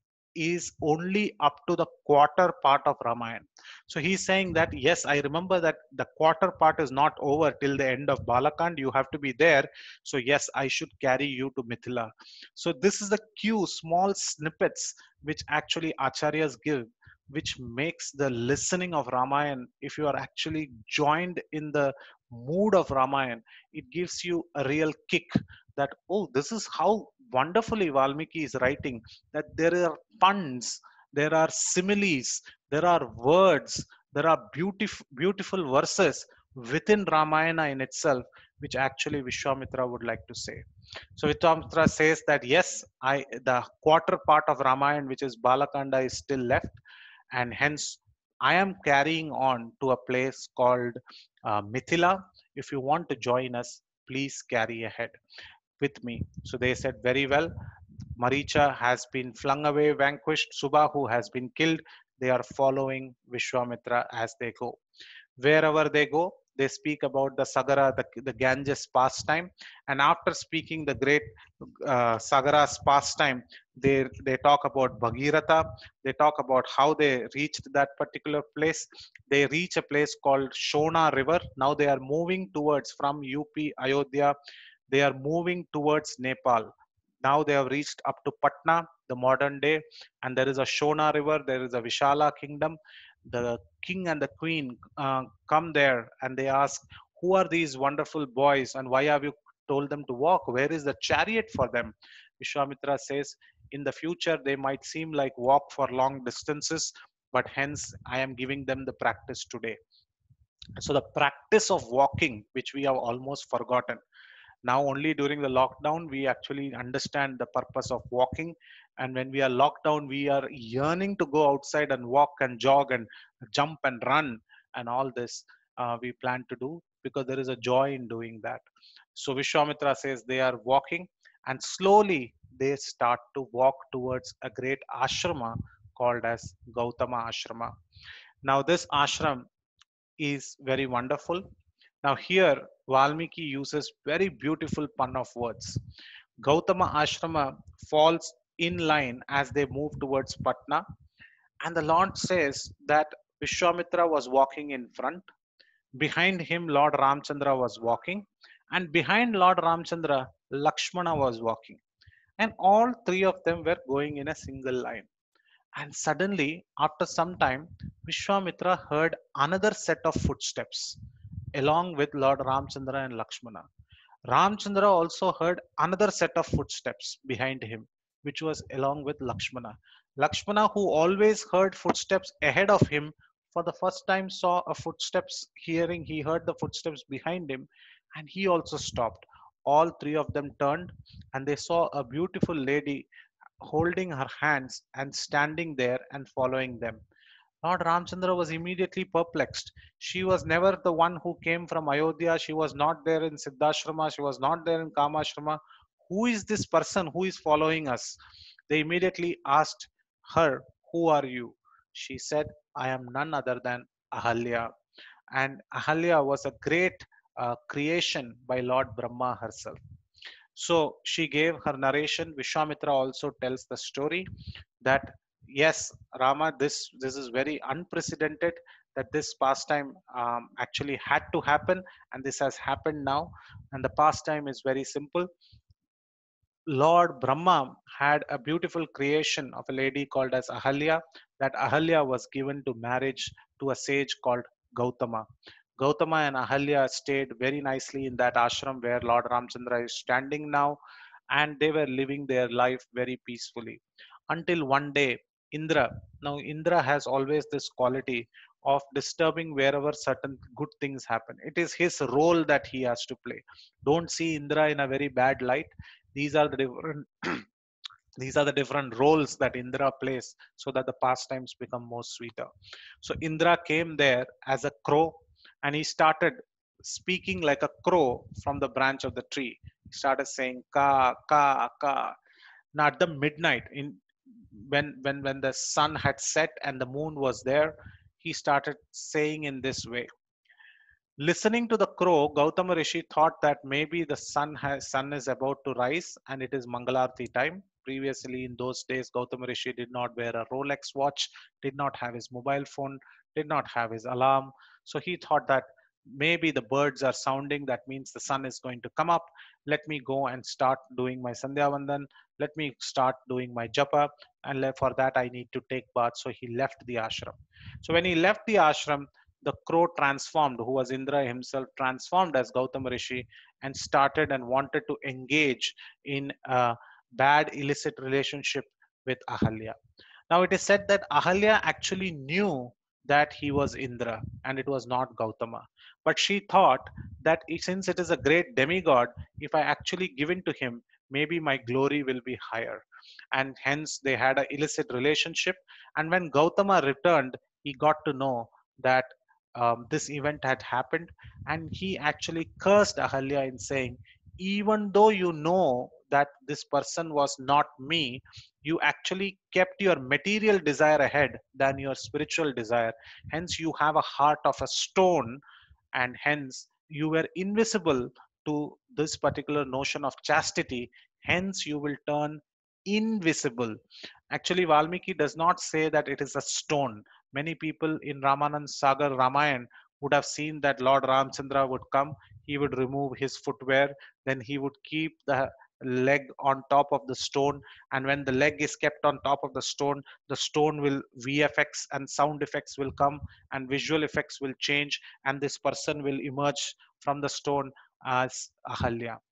is only up to the quarter part of Ramayana. So he's saying that, yes, I remember that the quarter part is not over till the end of Balakand. You have to be there. So yes, I should carry you to Mithila. So this is the cue, small snippets which actually acharyas give, which makes the listening of Ramayana, if you are actually joined in the mood of Ramayana, it gives you a real kick that, oh, this is how wonderfully Valmiki is writing, that there are puns, there are similes, there are words, there are beautiful, beautiful verses within Ramayana in itself, which actually Vishwamitra would like to say. So Vishwamitra says that, yes, I, the quarter part of Ramayana, which is Balakanda, is still left, and hence I am carrying on to a place called uh, Mithila. If you want to join us, please carry ahead with me. So they said, very well. Maricha has been flung away, vanquished. Subahu has been killed. They are following Vishwamitra as they go. Wherever they go, they speak about the Sagara, the, the Ganges pastime. And after speaking the great uh, Sagara's pastime, they, they talk about Bhagirath. They talk about how they reached that particular place. They reach a place called Shona River. Now they are moving towards, from U P, Ayodhya, they are moving towards Nepal. Now they have reached up to Patna, the modern day, and there is a Shona river, there is a Vishala kingdom. The king and the queen uh, come there and they ask, who are these wonderful boys and why have you told them to walk. Where is the chariot for them? Vishwamitra says, in the future, they might seem like walk for long distances, but hence I am giving them the practice today. So the practice of walking, which we have almost forgotten, now only during the lockdown we actually understand the purpose of walking. And when we are locked down, we are yearning to go outside and walk and jog and jump and run, and all this uh, we plan to do because there is a joy in doing that. So Vishwamitra says they are walking, and slowly they start to walk towards a great ashrama called as Gautama Ashrama. Now this ashram is very wonderful. Now here Valmiki uses very beautiful pun of words. Gautama Ashrama falls in line as they move towards Patna, and the Lord says that Vishwamitra was walking in front. Behind him, Lord Ramchandra was walking, and behind Lord Ramchandra, Lakshmana was walking. And all three of them were going in a single line. And suddenly, after some time, Vishwamitra heard another set of footsteps along with Lord Ramchandra and Lakshmana. Ramchandra also heard another set of footsteps behind him, which was along with Lakshmana. Lakshmana, who always heard footsteps ahead of him, for the first time saw a footsteps hearing, he heard the footsteps behind him, and he also stopped. All three of them turned, and they saw a beautiful lady holding her hands and standing there and following them. Lord Ramchandra was immediately perplexed. She was never the one who came from Ayodhya. She was not there in Siddhashrama. She was not there in Kamashrama. Who is this person who is following us? They immediately asked her, who are you? She said, I am none other than Ahalya. And Ahalya was a great uh, creation by Lord Brahma herself. So she gave her narration. Vishwamitra also tells the story that yes, Rama, this this is very unprecedented, that this pastime um, actually had to happen, and this has happened now. And the pastime is very simple. Lord Brahma had a beautiful creation of a lady called as Ahalya. That Ahalya was given to marriage to a sage called Gautama. Gautama and Ahalya stayed very nicely in that ashram where Lord Ramchandra is standing now, and they were living their life very peacefully. Until one day, Indra, now Indra has always this quality of disturbing wherever certain good things happen. It is his role that he has to play. Don't see Indra in a very bad light. These are the different these are the different roles that Indra plays so that the pastimes become more sweeter. So Indra came there as a crow, and he started speaking like a crow from the branch of the tree. He started saying ka ka ka. Now at the midnight, in when when when the sun had set and the moon was there, he started saying in this way. Listening to the crow, Gautama Rishi thought that maybe the sun has sun is about to rise and it is Mangalarti time. Previously, in those days, Gautama Rishi did not wear a Rolex watch, did not have his mobile phone, did not have his alarm. So he thought that maybe the birds are sounding. That means the sun is going to come up. Let me go and start doing my Sandhya Vandan. Let me start doing my japa. And le- for that, I need to take bath. So he left the ashram. So when he left the ashram, the crow transformed, who was Indra himself, transformed as Gautama Rishi and started and wanted to engage in a bad illicit relationship with Ahalya. Now it is said that Ahalya actually knew that he was Indra and it was not Gautama. But she thought that since it is a great demigod, if I actually give in to him, maybe my glory will be higher. And hence they had an illicit relationship. And when Gautama returned, he got to know that um, this event had happened, and he actually cursed Ahalya in saying, even though you know that this person was not me, you actually kept your material desire ahead than your spiritual desire. Hence, you have a heart of a stone, and hence you were invisible to this particular notion of chastity. Hence, you will turn invisible. Actually, Valmiki does not say that it is a stone. Many people in Ramanand Sagar Ramayan would have seen that Lord Ramchandra would come, he would remove his footwear, then he would keep the leg on top of the stone, and when the leg is kept on top of the stone, the stone will V F X and sound effects will come and visual effects will change, and this person will emerge from the stone as Ahalya.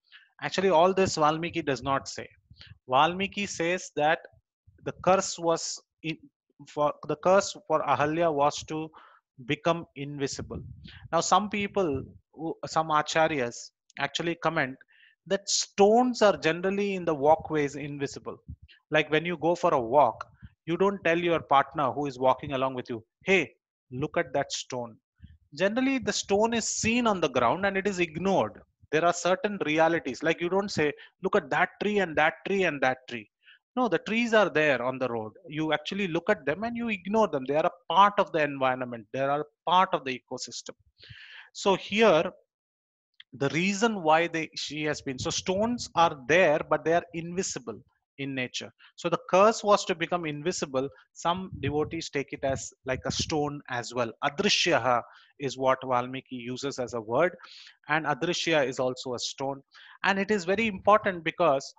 Actually, all this Valmiki does not say. Valmiki says that the curse was in, for the curse for Ahalya was to become invisible. Now some people, some acharyas actually comment that stones are generally in the walkways invisible. Like when you go for a walk, you don't tell your partner who is walking along with you, hey, look at that stone. Generally the stone is seen on the ground and it is ignored. There are certain realities, like you don't say, look at that tree and that tree and that tree. No, the trees are there on the road. You actually look at them and you ignore them. They are a part of the environment, they are a part of the ecosystem. So here, the reason why they she has been, so stones are there but they are invisible in nature. So the curse was to become invisible. Some devotees take it as like a stone as well. Adrishyaha is what Valmiki uses as a word, and adrishya is also a stone. And it is very important because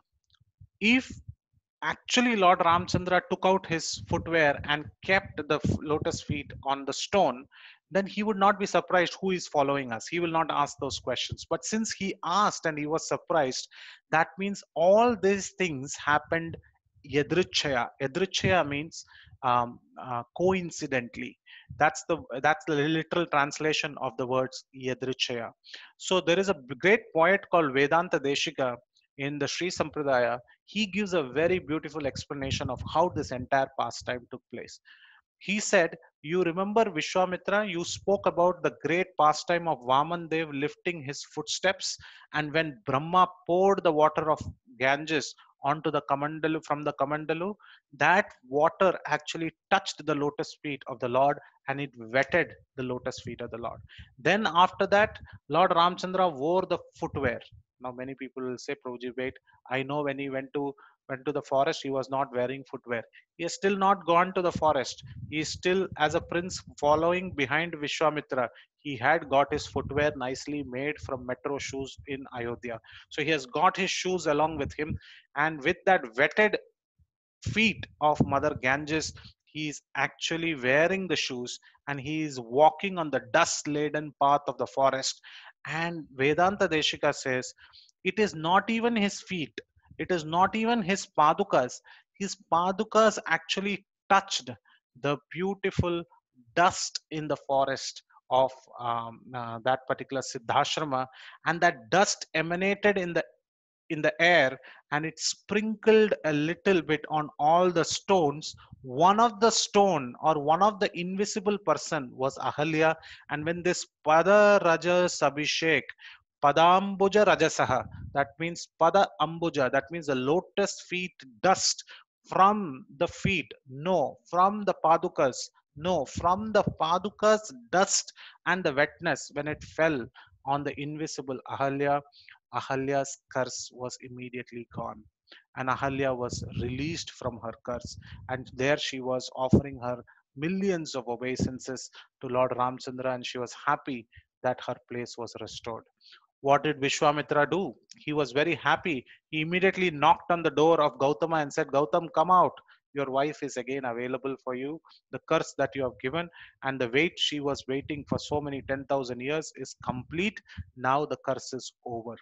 if actually Lord Ramchandra took out his footwear and kept the f- lotus feet on the stone, then he would not be surprised who is following us. He will not ask those questions. But since he asked and he was surprised, that means all these things happened yadrichaya. Yadrichaya means um, uh, coincidentally. That's the that's the literal translation of the words yadrichaya. So there is a great poet called Vedanta Deshika in the Sri Sampradaya. He gives a very beautiful explanation of how this entire pastime took place. He said, you remember Vishwamitra, you spoke about the great pastime of Vaman Dev lifting his footsteps, and when Brahma poured the water of Ganges onto the Kamandalu from the Kamandalu, that water actually touched the lotus feet of the Lord and it wetted the lotus feet of the Lord. Then after that, Lord Ramchandra wore the footwear. Now many people will say, Prabhuji, wait, I know when he went to went to the forest, he was not wearing footwear. He has still not gone to the forest. He is still as a prince following behind Vishwamitra. He had got his footwear nicely made from metro shoes in Ayodhya. So he has got his shoes along with him. And with that wetted feet of Mother Ganges, he is actually wearing the shoes and he is walking on the dust laden path of the forest. And Vedanta Deshika says, it is not even his feet, it is not even his padukas. His padukas actually touched the beautiful dust in the forest of um, uh, that particular Siddhashrama, and that dust emanated in the in the air and it sprinkled a little bit on all the stones. One of the stone or one of the invisible person was Ahalya. And when this Pada Rajas Abhishek, Padambuja Rajasaha, that means Pada Ambuja, that means the lotus feet dust from the feet, no, from the Padukas, no, from the Padukas dust and the wetness when it fell on the invisible Ahalya, Ahalya's curse was immediately gone. And Ahalya was released from her curse. And there she was offering her millions of obeisances to Lord Ramchandra, and she was happy that her place was restored. What did Vishwamitra do? He was very happy. He immediately knocked on the door of Gautama and said, Gautam, come out. Your wife is again available for you. The curse that you have given and the wait she was waiting for so many ten thousand years is complete. Now the curse is over.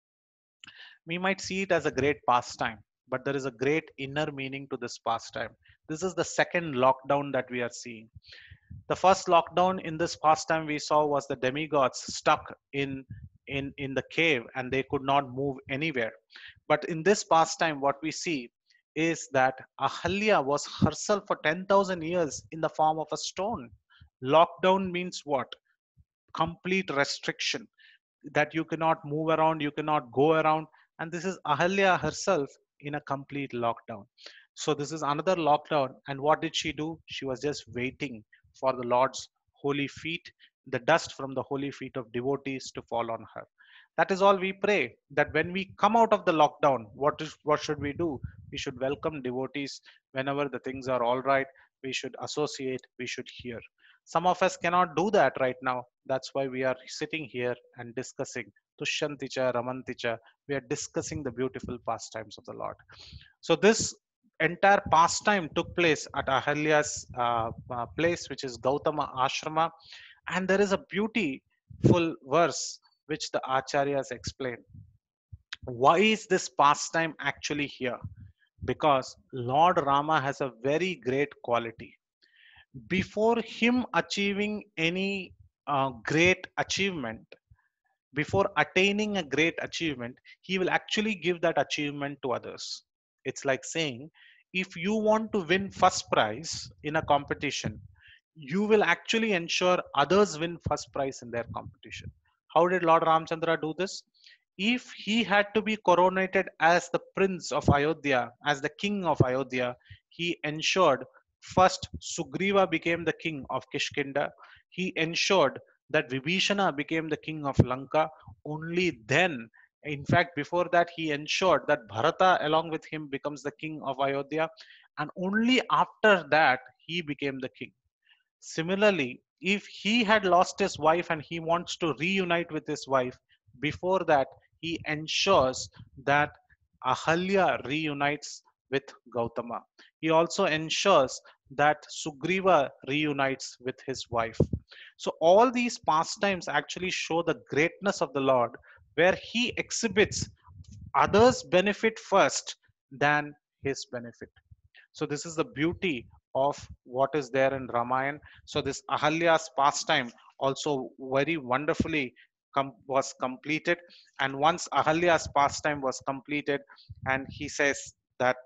We might see it as a great pastime, but there is a great inner meaning to this pastime. This is the second lockdown that we are seeing. The first lockdown in this pastime we saw was the demigods stuck in in in the cave and they could not move anywhere. But in this pastime, what we see is that Ahalya was herself for ten thousand years in the form of a stone. Lockdown means what? Complete restriction, that you cannot move around, you cannot go around. And this is Ahalya herself in a complete lockdown. So this is another lockdown. And what did she do? She was just waiting for the Lord's holy feet, the dust from the holy feet of devotees to fall on her. That is all we pray, that when we come out of the lockdown, what is what should we do? We should welcome devotees whenever the things are all right. We should associate, we should hear. Some of us cannot do that right now. That's why we are sitting here and discussing Tushyanticha, Ramanticha. We are discussing the beautiful pastimes of the Lord. So this entire pastime took place at Ahalya's uh, uh, place, which is Gautama Ashrama. And there is a beautiful verse which the Acharyas explain. Why is this pastime actually here? Because Lord Rama has a very great quality. Before him achieving any uh, great achievement, before attaining a great achievement, he will actually give that achievement to others. It's like saying, if you want to win first prize in a competition, you will actually ensure others win first prize in their competition. How did Lord Ramchandra do this? If he had to be coronated as the prince of Ayodhya, as the king of Ayodhya, he ensured first Sugriva became the king of Kishkinda. He ensured that Vibhishana became the king of Lanka. Only then, in fact, before that, he ensured that Bharata, along with him, becomes the king of Ayodhya. And only after that, he became the king. Similarly, if he had lost his wife and he wants to reunite with his wife, before that, he ensures that Ahalya reunites with Gautama. He also ensures that Sugriva reunites with his wife. So, all these pastimes actually show the greatness of the Lord, where he exhibits others' benefit first than his benefit. So this is the beauty of what is there in Ramayana. So this Ahalya's pastime also very wonderfully com- was completed. And once Ahalya's pastime was completed, and he says that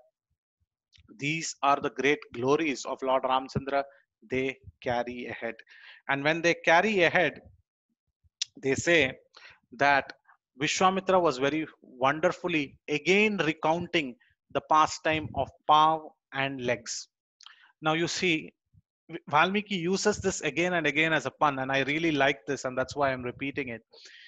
these are the great glories of Lord Ramchandra, they carry ahead. And when they carry ahead, they say that Vishwamitra was very wonderfully again recounting the pastime of paw and legs. Now you see, Valmiki uses this again and again as a pun, and I really like this, and that's why I'm repeating it.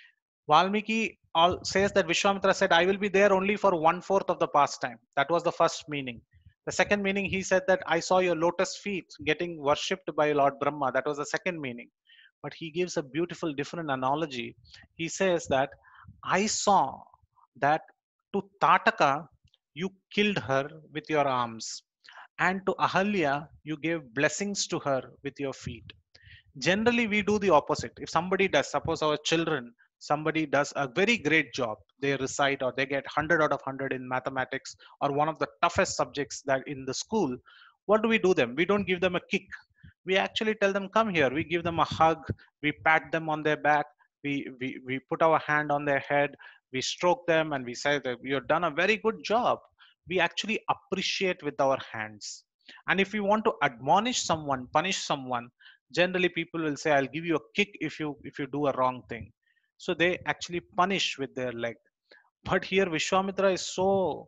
Valmiki all says that Vishwamitra said, I will be there only for one fourth of the pastime. That was the first meaning. The second meaning, he said that I saw your lotus feet getting worshipped by Lord Brahma. That was the second meaning. But he gives a beautiful different analogy. He says that I saw that to Tataka, you killed her with your arms, and to Ahalya, you gave blessings to her with your feet. Generally, we do the opposite. If somebody does, suppose our children, somebody does a very great job, they recite or they get one hundred out of one hundred in mathematics or one of the toughest subjects that in the school, what do we do them? We don't give them a kick. We actually tell them, come here. We give them a hug. We pat them on their back. We, we, we put our hand on their head. We stroke them and we say that you've done a very good job. We actually appreciate with our hands. And if we want to admonish someone, punish someone, generally people will say, I'll give you a kick if you if you do a wrong thing. So they actually punish with their leg. But here Vishwamitra is so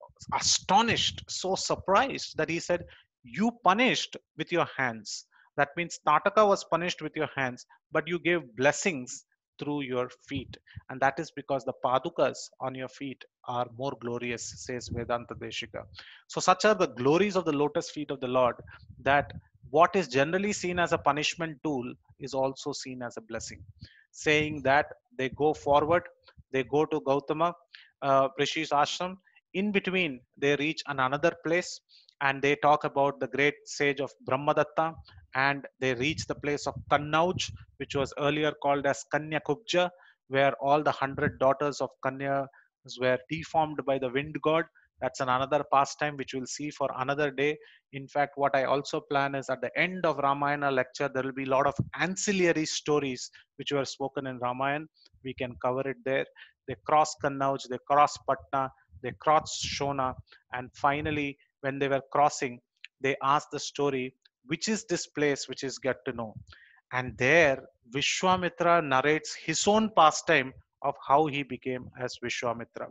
astonished, so surprised that he said, you punished with your hands. That means Tataka was punished with your hands, but you gave blessings through your feet. And that is because the padukas on your feet are more glorious, says Vedanta Deshika. So, such are the glories of the lotus feet of the Lord, that what is generally seen as a punishment tool is also seen as a blessing. Saying that they go forward, they go to Gautama, uh, Rishi's ashram. In between, they reach an another place and they talk about the great sage of Brahmadatta, and they reach the place of Kannauj, which was earlier called as Kanya Kubja, where all the hundred daughters of Kanya were deformed by the wind god. That's an another pastime which we'll see for another day. In fact, what I also plan is at the end of Ramayana lecture, there will be a lot of ancillary stories which were spoken in Ramayana. We can cover it there. They cross Kannauj, they cross Patna, they crossed Shona, and finally, when they were crossing, they asked the story, which is this place which is get to know. And there, Vishwamitra narrates his own pastime of how he became as Vishwamitra.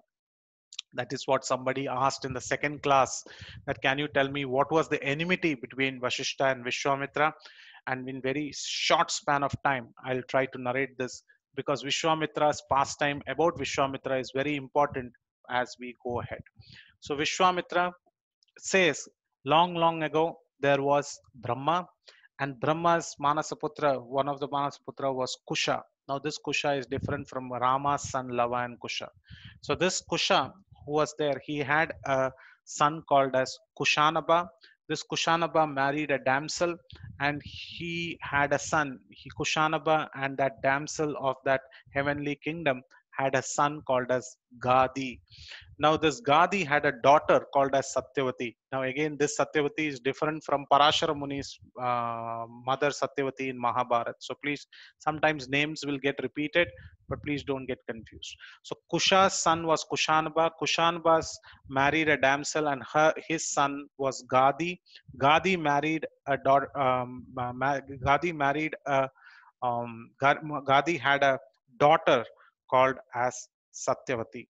That is what somebody asked in the second class, that can you tell me what was the enmity between Vashishta and Vishwamitra? And in very short span of time, I'll try to narrate this, because Vishwamitra's pastime about Vishwamitra is very important as we go ahead. So Vishwamitra says, long, long ago, there was Brahma, and Brahma's Manasaputra, one of the Manasaputra was Kusha. Now, this Kusha is different from Rama's son Lava and Kusha. So, this Kusha who was there, he had a son called as Kushanaba. This Kushanaba married a damsel, and he had a son, he, Kushanaba, and that damsel of that heavenly kingdom. had a son called as Gadi. Now, this Gadi had a daughter called as Satyavati. Now, again, this Satyavati is different from Parashara Muni's uh, mother Satyavati in Mahabharata. So, please, sometimes names will get repeated, but please don't get confused. So, Kusha's son was Kushanba. Kushanba's married a damsel, and her his son was Gadi. Gadi married a daughter. Um, ma- Gadi married a um, Gadi had a daughter called as Satyavati.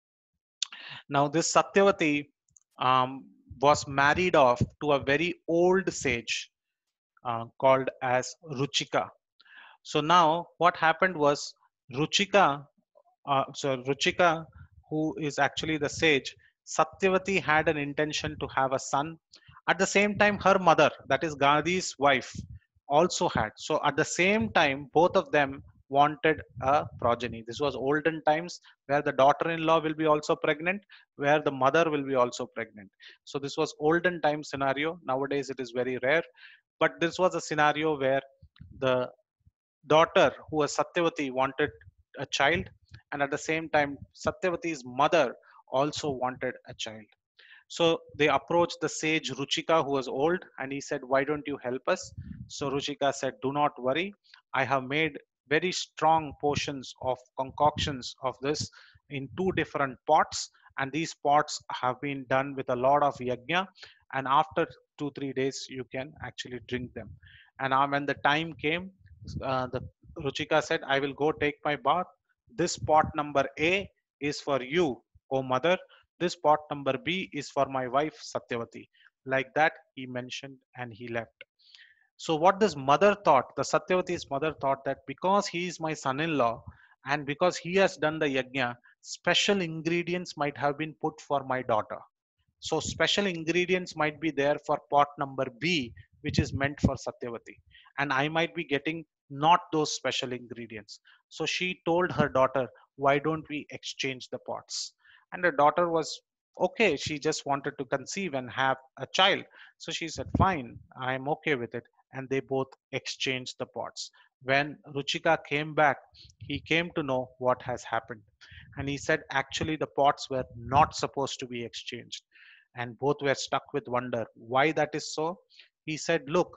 Now, this Satyavati um, was married off to a very old sage uh, called as Ruchika. So now, what happened was Ruchika, uh, so Ruchika, who is actually the sage, Satyavati had an intention to have a son. At the same time, her mother, that is Gandhi's wife, also had. So at the same time, both of them wanted a progeny. This was olden times where the daughter-in-law will be also pregnant, where the mother will be also pregnant. So this was olden time scenario. Nowadays it is very rare, but this was a scenario where the daughter, who was Satyavati, wanted a child, and at the same time, Satyavati's mother also wanted a child. So they approached the sage Ruchika, who was old, and he said, "Why don't you help us?" So Ruchika said, "Do not worry. I have made very strong potions of concoctions of this in two different pots, and these pots have been done with a lot of yajna. And after two, three days, you can actually drink them." And uh, when the time came, uh, the Ruchika said, "I will go take my bath. This pot number A is for you, O mother. This pot number B is for my wife Satyavati." Like that, he mentioned and he left. So, what this mother thought, the Satyavati's mother thought that because he is my son in law and because he has done the yajna, special ingredients might have been put for my daughter. So special ingredients might be there for pot number B, which is meant for Satyavati. And I might be getting not those special ingredients. So she told her daughter, "Why don't we exchange the pots?" And her daughter was okay. She just wanted to conceive and have a child. So she said, "Fine, I'm okay with it." And they both exchanged the pots. When Ruchika came back, he came to know what has happened. And he said, actually, the pots were not supposed to be exchanged, and both were stuck with wonder why that is so. He said, "Look,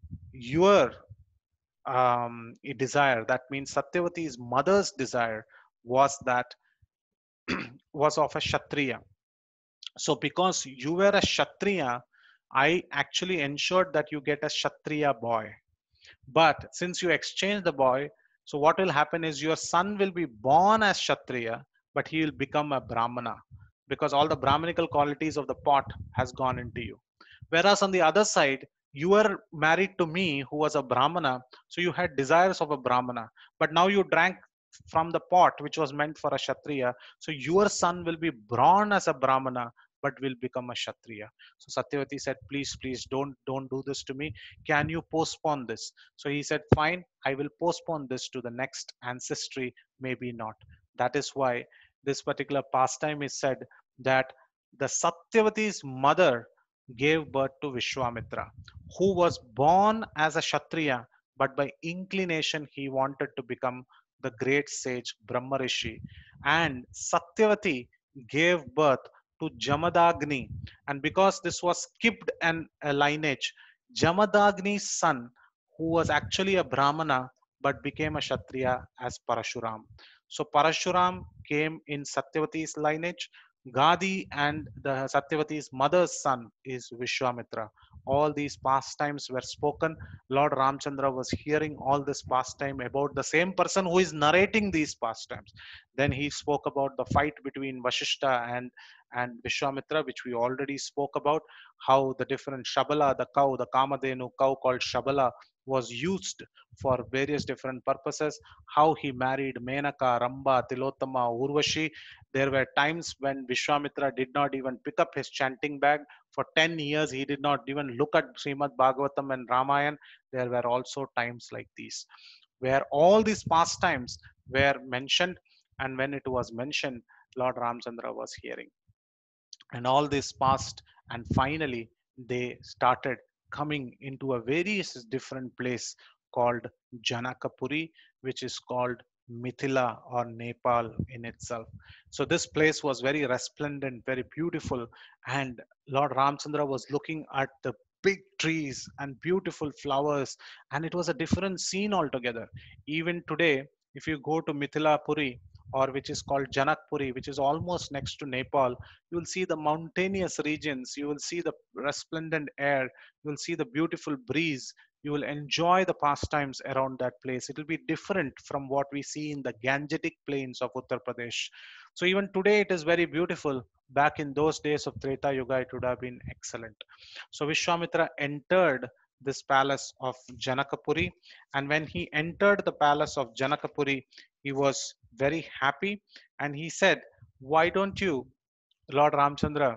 your um, desire, that means Satyavati's mother's desire, was that was of a Kshatriya. So because you were a Kshatriya, I actually ensured that you get a Kshatriya boy. But since you exchange the boy, so what will happen is your son will be born as Kshatriya, but he will become a Brahmana because all the Brahminical qualities of the pot has gone into you. Whereas on the other side, you were married to me who was a Brahmana, so you had desires of a Brahmana, but now you drank from the pot which was meant for a Kshatriya, so your son will be born as a Brahmana but will become a Kshatriya. So Satyavati said, "Please, please don't don't do this to me. Can you postpone this?" So he said, "Fine, I will postpone this to the next ancestry, maybe not." That is why this particular pastime is said that the Satyavati's mother gave birth to Vishwamitra, who was born as a Kshatriya, but by inclination he wanted to become the great sage Brahmarishi. And Satyavati gave birth to Jamadagni. And because this was skipped an, a lineage, Jamadagni's son, who was actually a Brahmana but became a Kshatriya as Parashuram. So Parashuram came in Satyavati's lineage. Gadi and the Satyavati's mother's son is Vishwamitra. All these pastimes were spoken. Lord Ramchandra was hearing all this pastime about the same person who is narrating these pastimes. Then he spoke about the fight between Vashishta and and Vishwamitra, which we already spoke about, how the different Shabala, the cow, the Kamadhenu cow called Shabala, was used for various different purposes, how he married Menaka, Ramba, Tilottama, Urvashi. There were times when Vishwamitra did not even pick up his chanting bag. For ten years, he did not even look at Srimad Bhagavatam and Ramayan. There were also times like these, where all these pastimes were mentioned, and when it was mentioned, Lord Ramchandra was hearing. And all this passed, and finally they started coming into a various different place called Janakapuri, which is called Mithila or Nepal in itself. So this place was very resplendent, very beautiful, and Lord Ramchandra was looking at the big trees and beautiful flowers, and it was a different scene altogether. Even today, if you go to Mithila Puri, or which is called Janakpuri, which is almost next to Nepal, you will see the mountainous regions, you will see the resplendent air, you will see the beautiful breeze, you will enjoy the pastimes around that place. It will be different from what we see in the Gangetic plains of Uttar Pradesh. So even today, it is very beautiful. Back in those days of Treta Yuga, it would have been excellent. So Vishwamitra entered this palace of Janakapuri, and when he entered the palace of Janakapuri, he was very happy, and he said, "Why don't you, Lord Ramchandra,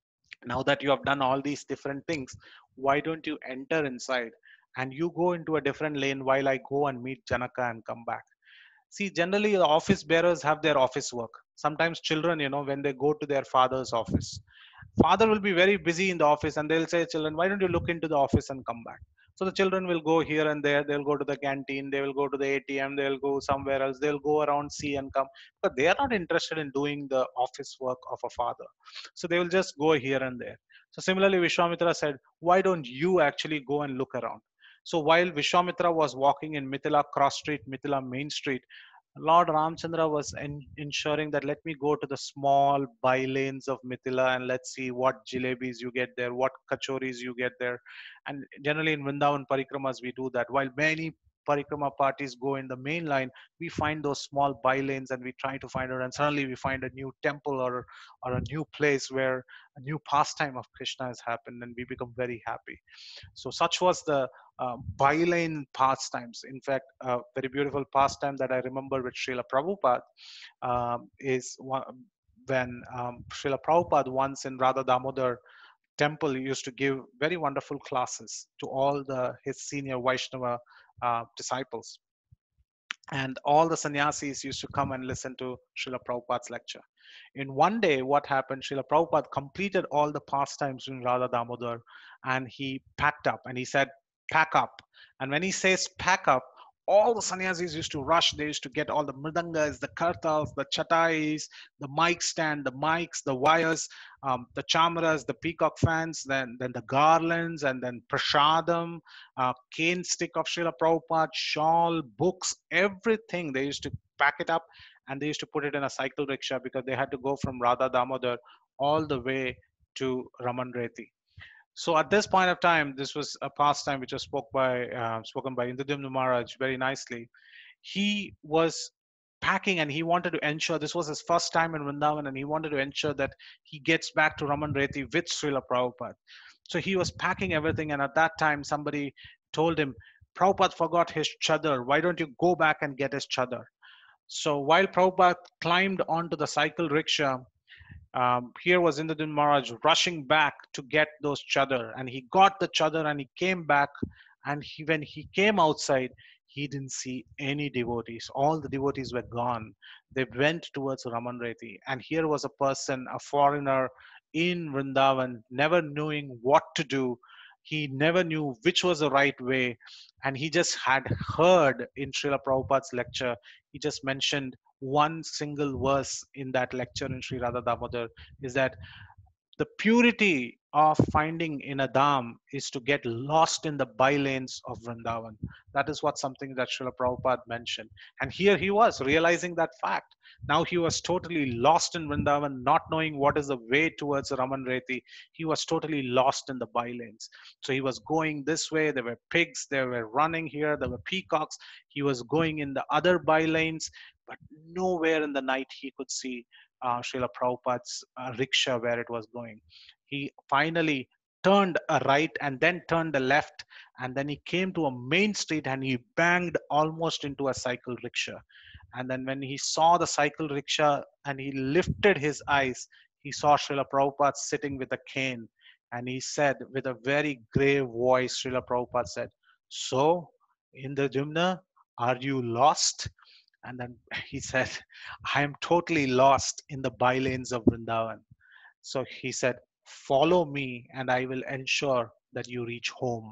now that you have done all these different things, why don't you enter inside and you go into a different lane while I go and meet Janaka and come back?" See, generally, the office bearers have their office work. Sometimes children, you know, when they go to their father's office, father will be very busy in the office and they'll say, children, why don't you look into the office and come back? So the children will go here and there, they'll go to the canteen, they will go to the A T M, they'll go somewhere else, they'll go around, see and come. But they are not interested in doing the office work of a father. So they will just go here and there. So similarly, Vishwamitra said, why don't you actually go and look around? So while Vishwamitra was walking in Mithila Cross Street, Mithila Main Street, Lord Ramchandra was en- ensuring that let me go to the small by lanes of Mithila and let's see what jalebis you get there, what kachoris you get there. And generally in Vrindavan parikramas, we do that. While many parikrama parties go in the main line, we find those small by lanes and we try to find it. And suddenly we find a new temple or, or a new place where a new pastime of Krishna has happened and we become very happy. So such was the uh, byline pastimes. In fact, a very beautiful pastime that I remember with Srila Prabhupada um, is one, when um, Srila Prabhupada once in Radha Damodar temple used to give very wonderful classes to all the his senior Vaishnava uh, disciples. And all the sannyasis used to come and listen to Srila Prabhupada's lecture. In one day, what happened? Srila Prabhupada completed all the pastimes in Radha Damodar and he packed up and he said, pack up. And when he says pack up, all the sannyasis used to rush. They used to get all the mridangas, the kartals, the chatais, the mic stand, the mics, the wires, um, the chamaras, the peacock fans, then, then the garlands, and then prashadam, uh, cane stick of Srila Prabhupada, shawl, books, everything. They used to pack it up and they used to put it in a cycle rickshaw because they had to go from Radha Damodar all the way to Raman Reti. So at this point of time, this was a pastime which was spoke by, uh, spoken by Indradyumna Maharaj very nicely. He was packing and he wanted to ensure this was his first time in Vrindavan and he wanted to ensure that he gets back to Raman Reti with Srila Prabhupada. So he was packing everything, and at that time, somebody told him, Prabhupada forgot his chadar. Why don't you go back and get his chadar? So while Prabhupada climbed onto the cycle rickshaw, um, here was Indradyumna Maharaj rushing back to get those chadar, and he got the chadar and he came back. And he, when he came outside, he didn't see any devotees. All the devotees were gone. They went towards Raman Reti, and here was a person, a foreigner in Vrindavan, never knowing what to do. He never knew which was the right way, and he just had heard in Srila Prabhupada's lecture. He just mentioned one single verse in that lecture in Sri Radha Damodar is that the purity of finding in a dham is to get lost in the bylanes of Vrindavan. That is what something that Srila Prabhupada mentioned. And here he was realizing that fact. Now he was totally lost in Vrindavan, not knowing what is the way towards Raman Reti. He was totally lost in the bylanes. So he was going this way. There were pigs, there were running here, there were peacocks. He was going in the other bylanes, but nowhere in the night he could see uh, Srila Prabhupada's uh, rickshaw where it was going. He finally turned a right and then turned a left, and then he came to a main street and he banged almost into a cycle rickshaw. And then when he saw the cycle rickshaw and he lifted his eyes, he saw Srila Prabhupada sitting with a cane. And he said with a very grave voice, Srila Prabhupada said, so, Indradyumna, are you lost? And then he said, I am totally lost in the bylanes of Vrindavan. So he said, follow me and I will ensure that you reach home.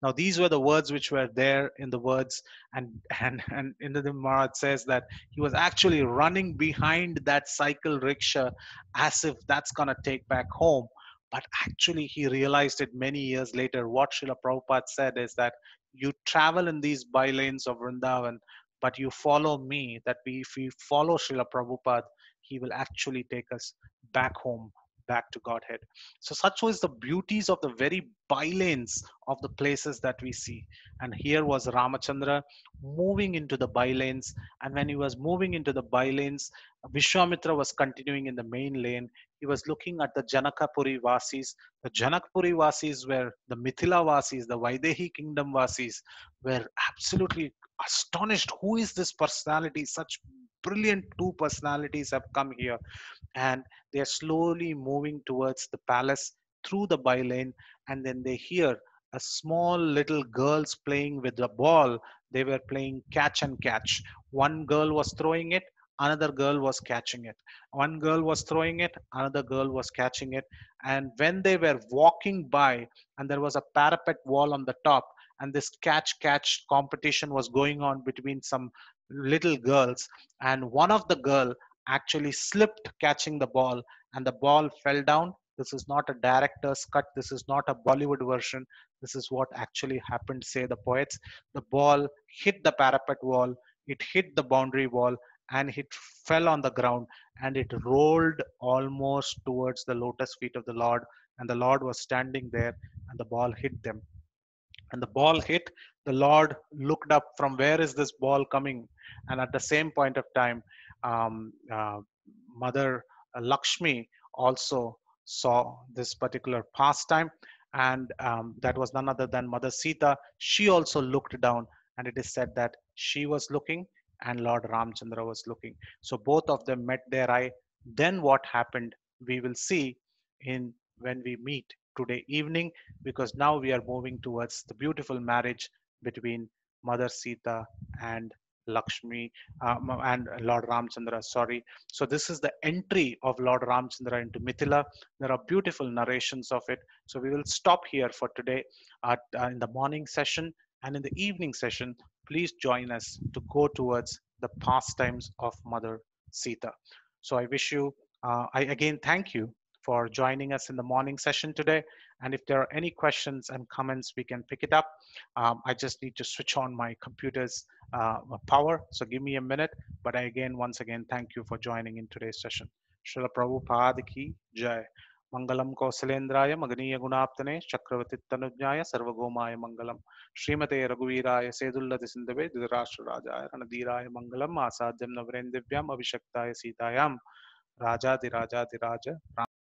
Now, these were the words which were there in the words, and and and in the Maharaj says that he was actually running behind that cycle rickshaw as if that's gonna take back home. But actually, he realized it many years later. What Srila Prabhupada said is that you travel in these bylanes of Vrindavan, but you follow me. That we, if we follow Srila Prabhupada, he will actually take us back home, back to Godhead. So such was the beauties of the very bylanes of the places that we see. And here was Ramachandra moving into the bylanes. And when he was moving into the bylanes, Vishwamitra was continuing in the main lane. He was looking at the Janakapuri Vasis. The Janakpuri Vasis were the Mithila Vasis, the Vaidehi Kingdom Vasis, were absolutely astonished. Who is this personality? Such brilliant two personalities have come here, and they are slowly moving towards the palace through the bylane. And then they hear a small little girls playing with the ball. They were playing catch and catch. One girl was throwing it, another girl was catching it. One girl was throwing it, another girl was catching it. And when they were walking by, and there was a parapet wall on the top, and this catch catch competition was going on between some little girls, and one of the girl actually slipped catching the ball, and the ball fell down. This is not a director's cut. This is not a Bollywood version. This is what actually happened, say the poets. The ball hit the parapet wall, it hit the boundary wall, and it fell on the ground, and it rolled almost towards the lotus feet of the Lord. And the Lord was standing there, and the ball hit them. And the ball hit, the Lord looked up from where is this ball coming? And at the same point of time, um, uh, Mother Lakshmi also saw this particular pastime. And um, that was none other than Mother Sita. She also looked down, and it is said that she was looking and Lord Ramchandra was looking. So both of them met their eye. Then what happened, we will see in when we meet today evening, because now we are moving towards the beautiful marriage between Mother Sita and Lakshmi, uh, and Lord Ramchandra. Sorry. So this is the entry of Lord Ramchandra into Mithila. There are beautiful narrations of it. So we will stop here for today at, uh, in the morning session, and in the evening session, please join us to go towards the pastimes of Mother Sita. So I wish you, uh, I again thank you for joining us in the morning session today. And if there are any questions and comments, we can pick it up. Um, I just need to switch on my computer's uh, power. So give me a minute. But I again, once again, thank you for joining in today's session. Srila Prabhupada ki jai. Mangalam Kausalendraya Magniya Gunaptane Chakravarti Tanujnaya Sarvagomaya Mangalam Srimate Raghuviraya Sedullati Sindhave Dhritarashtra Rajaya Ranadhiraya Mangalam Asadhyam Navrendivyam Abhishaktaya Sitayam Rajadi Rajadi Raja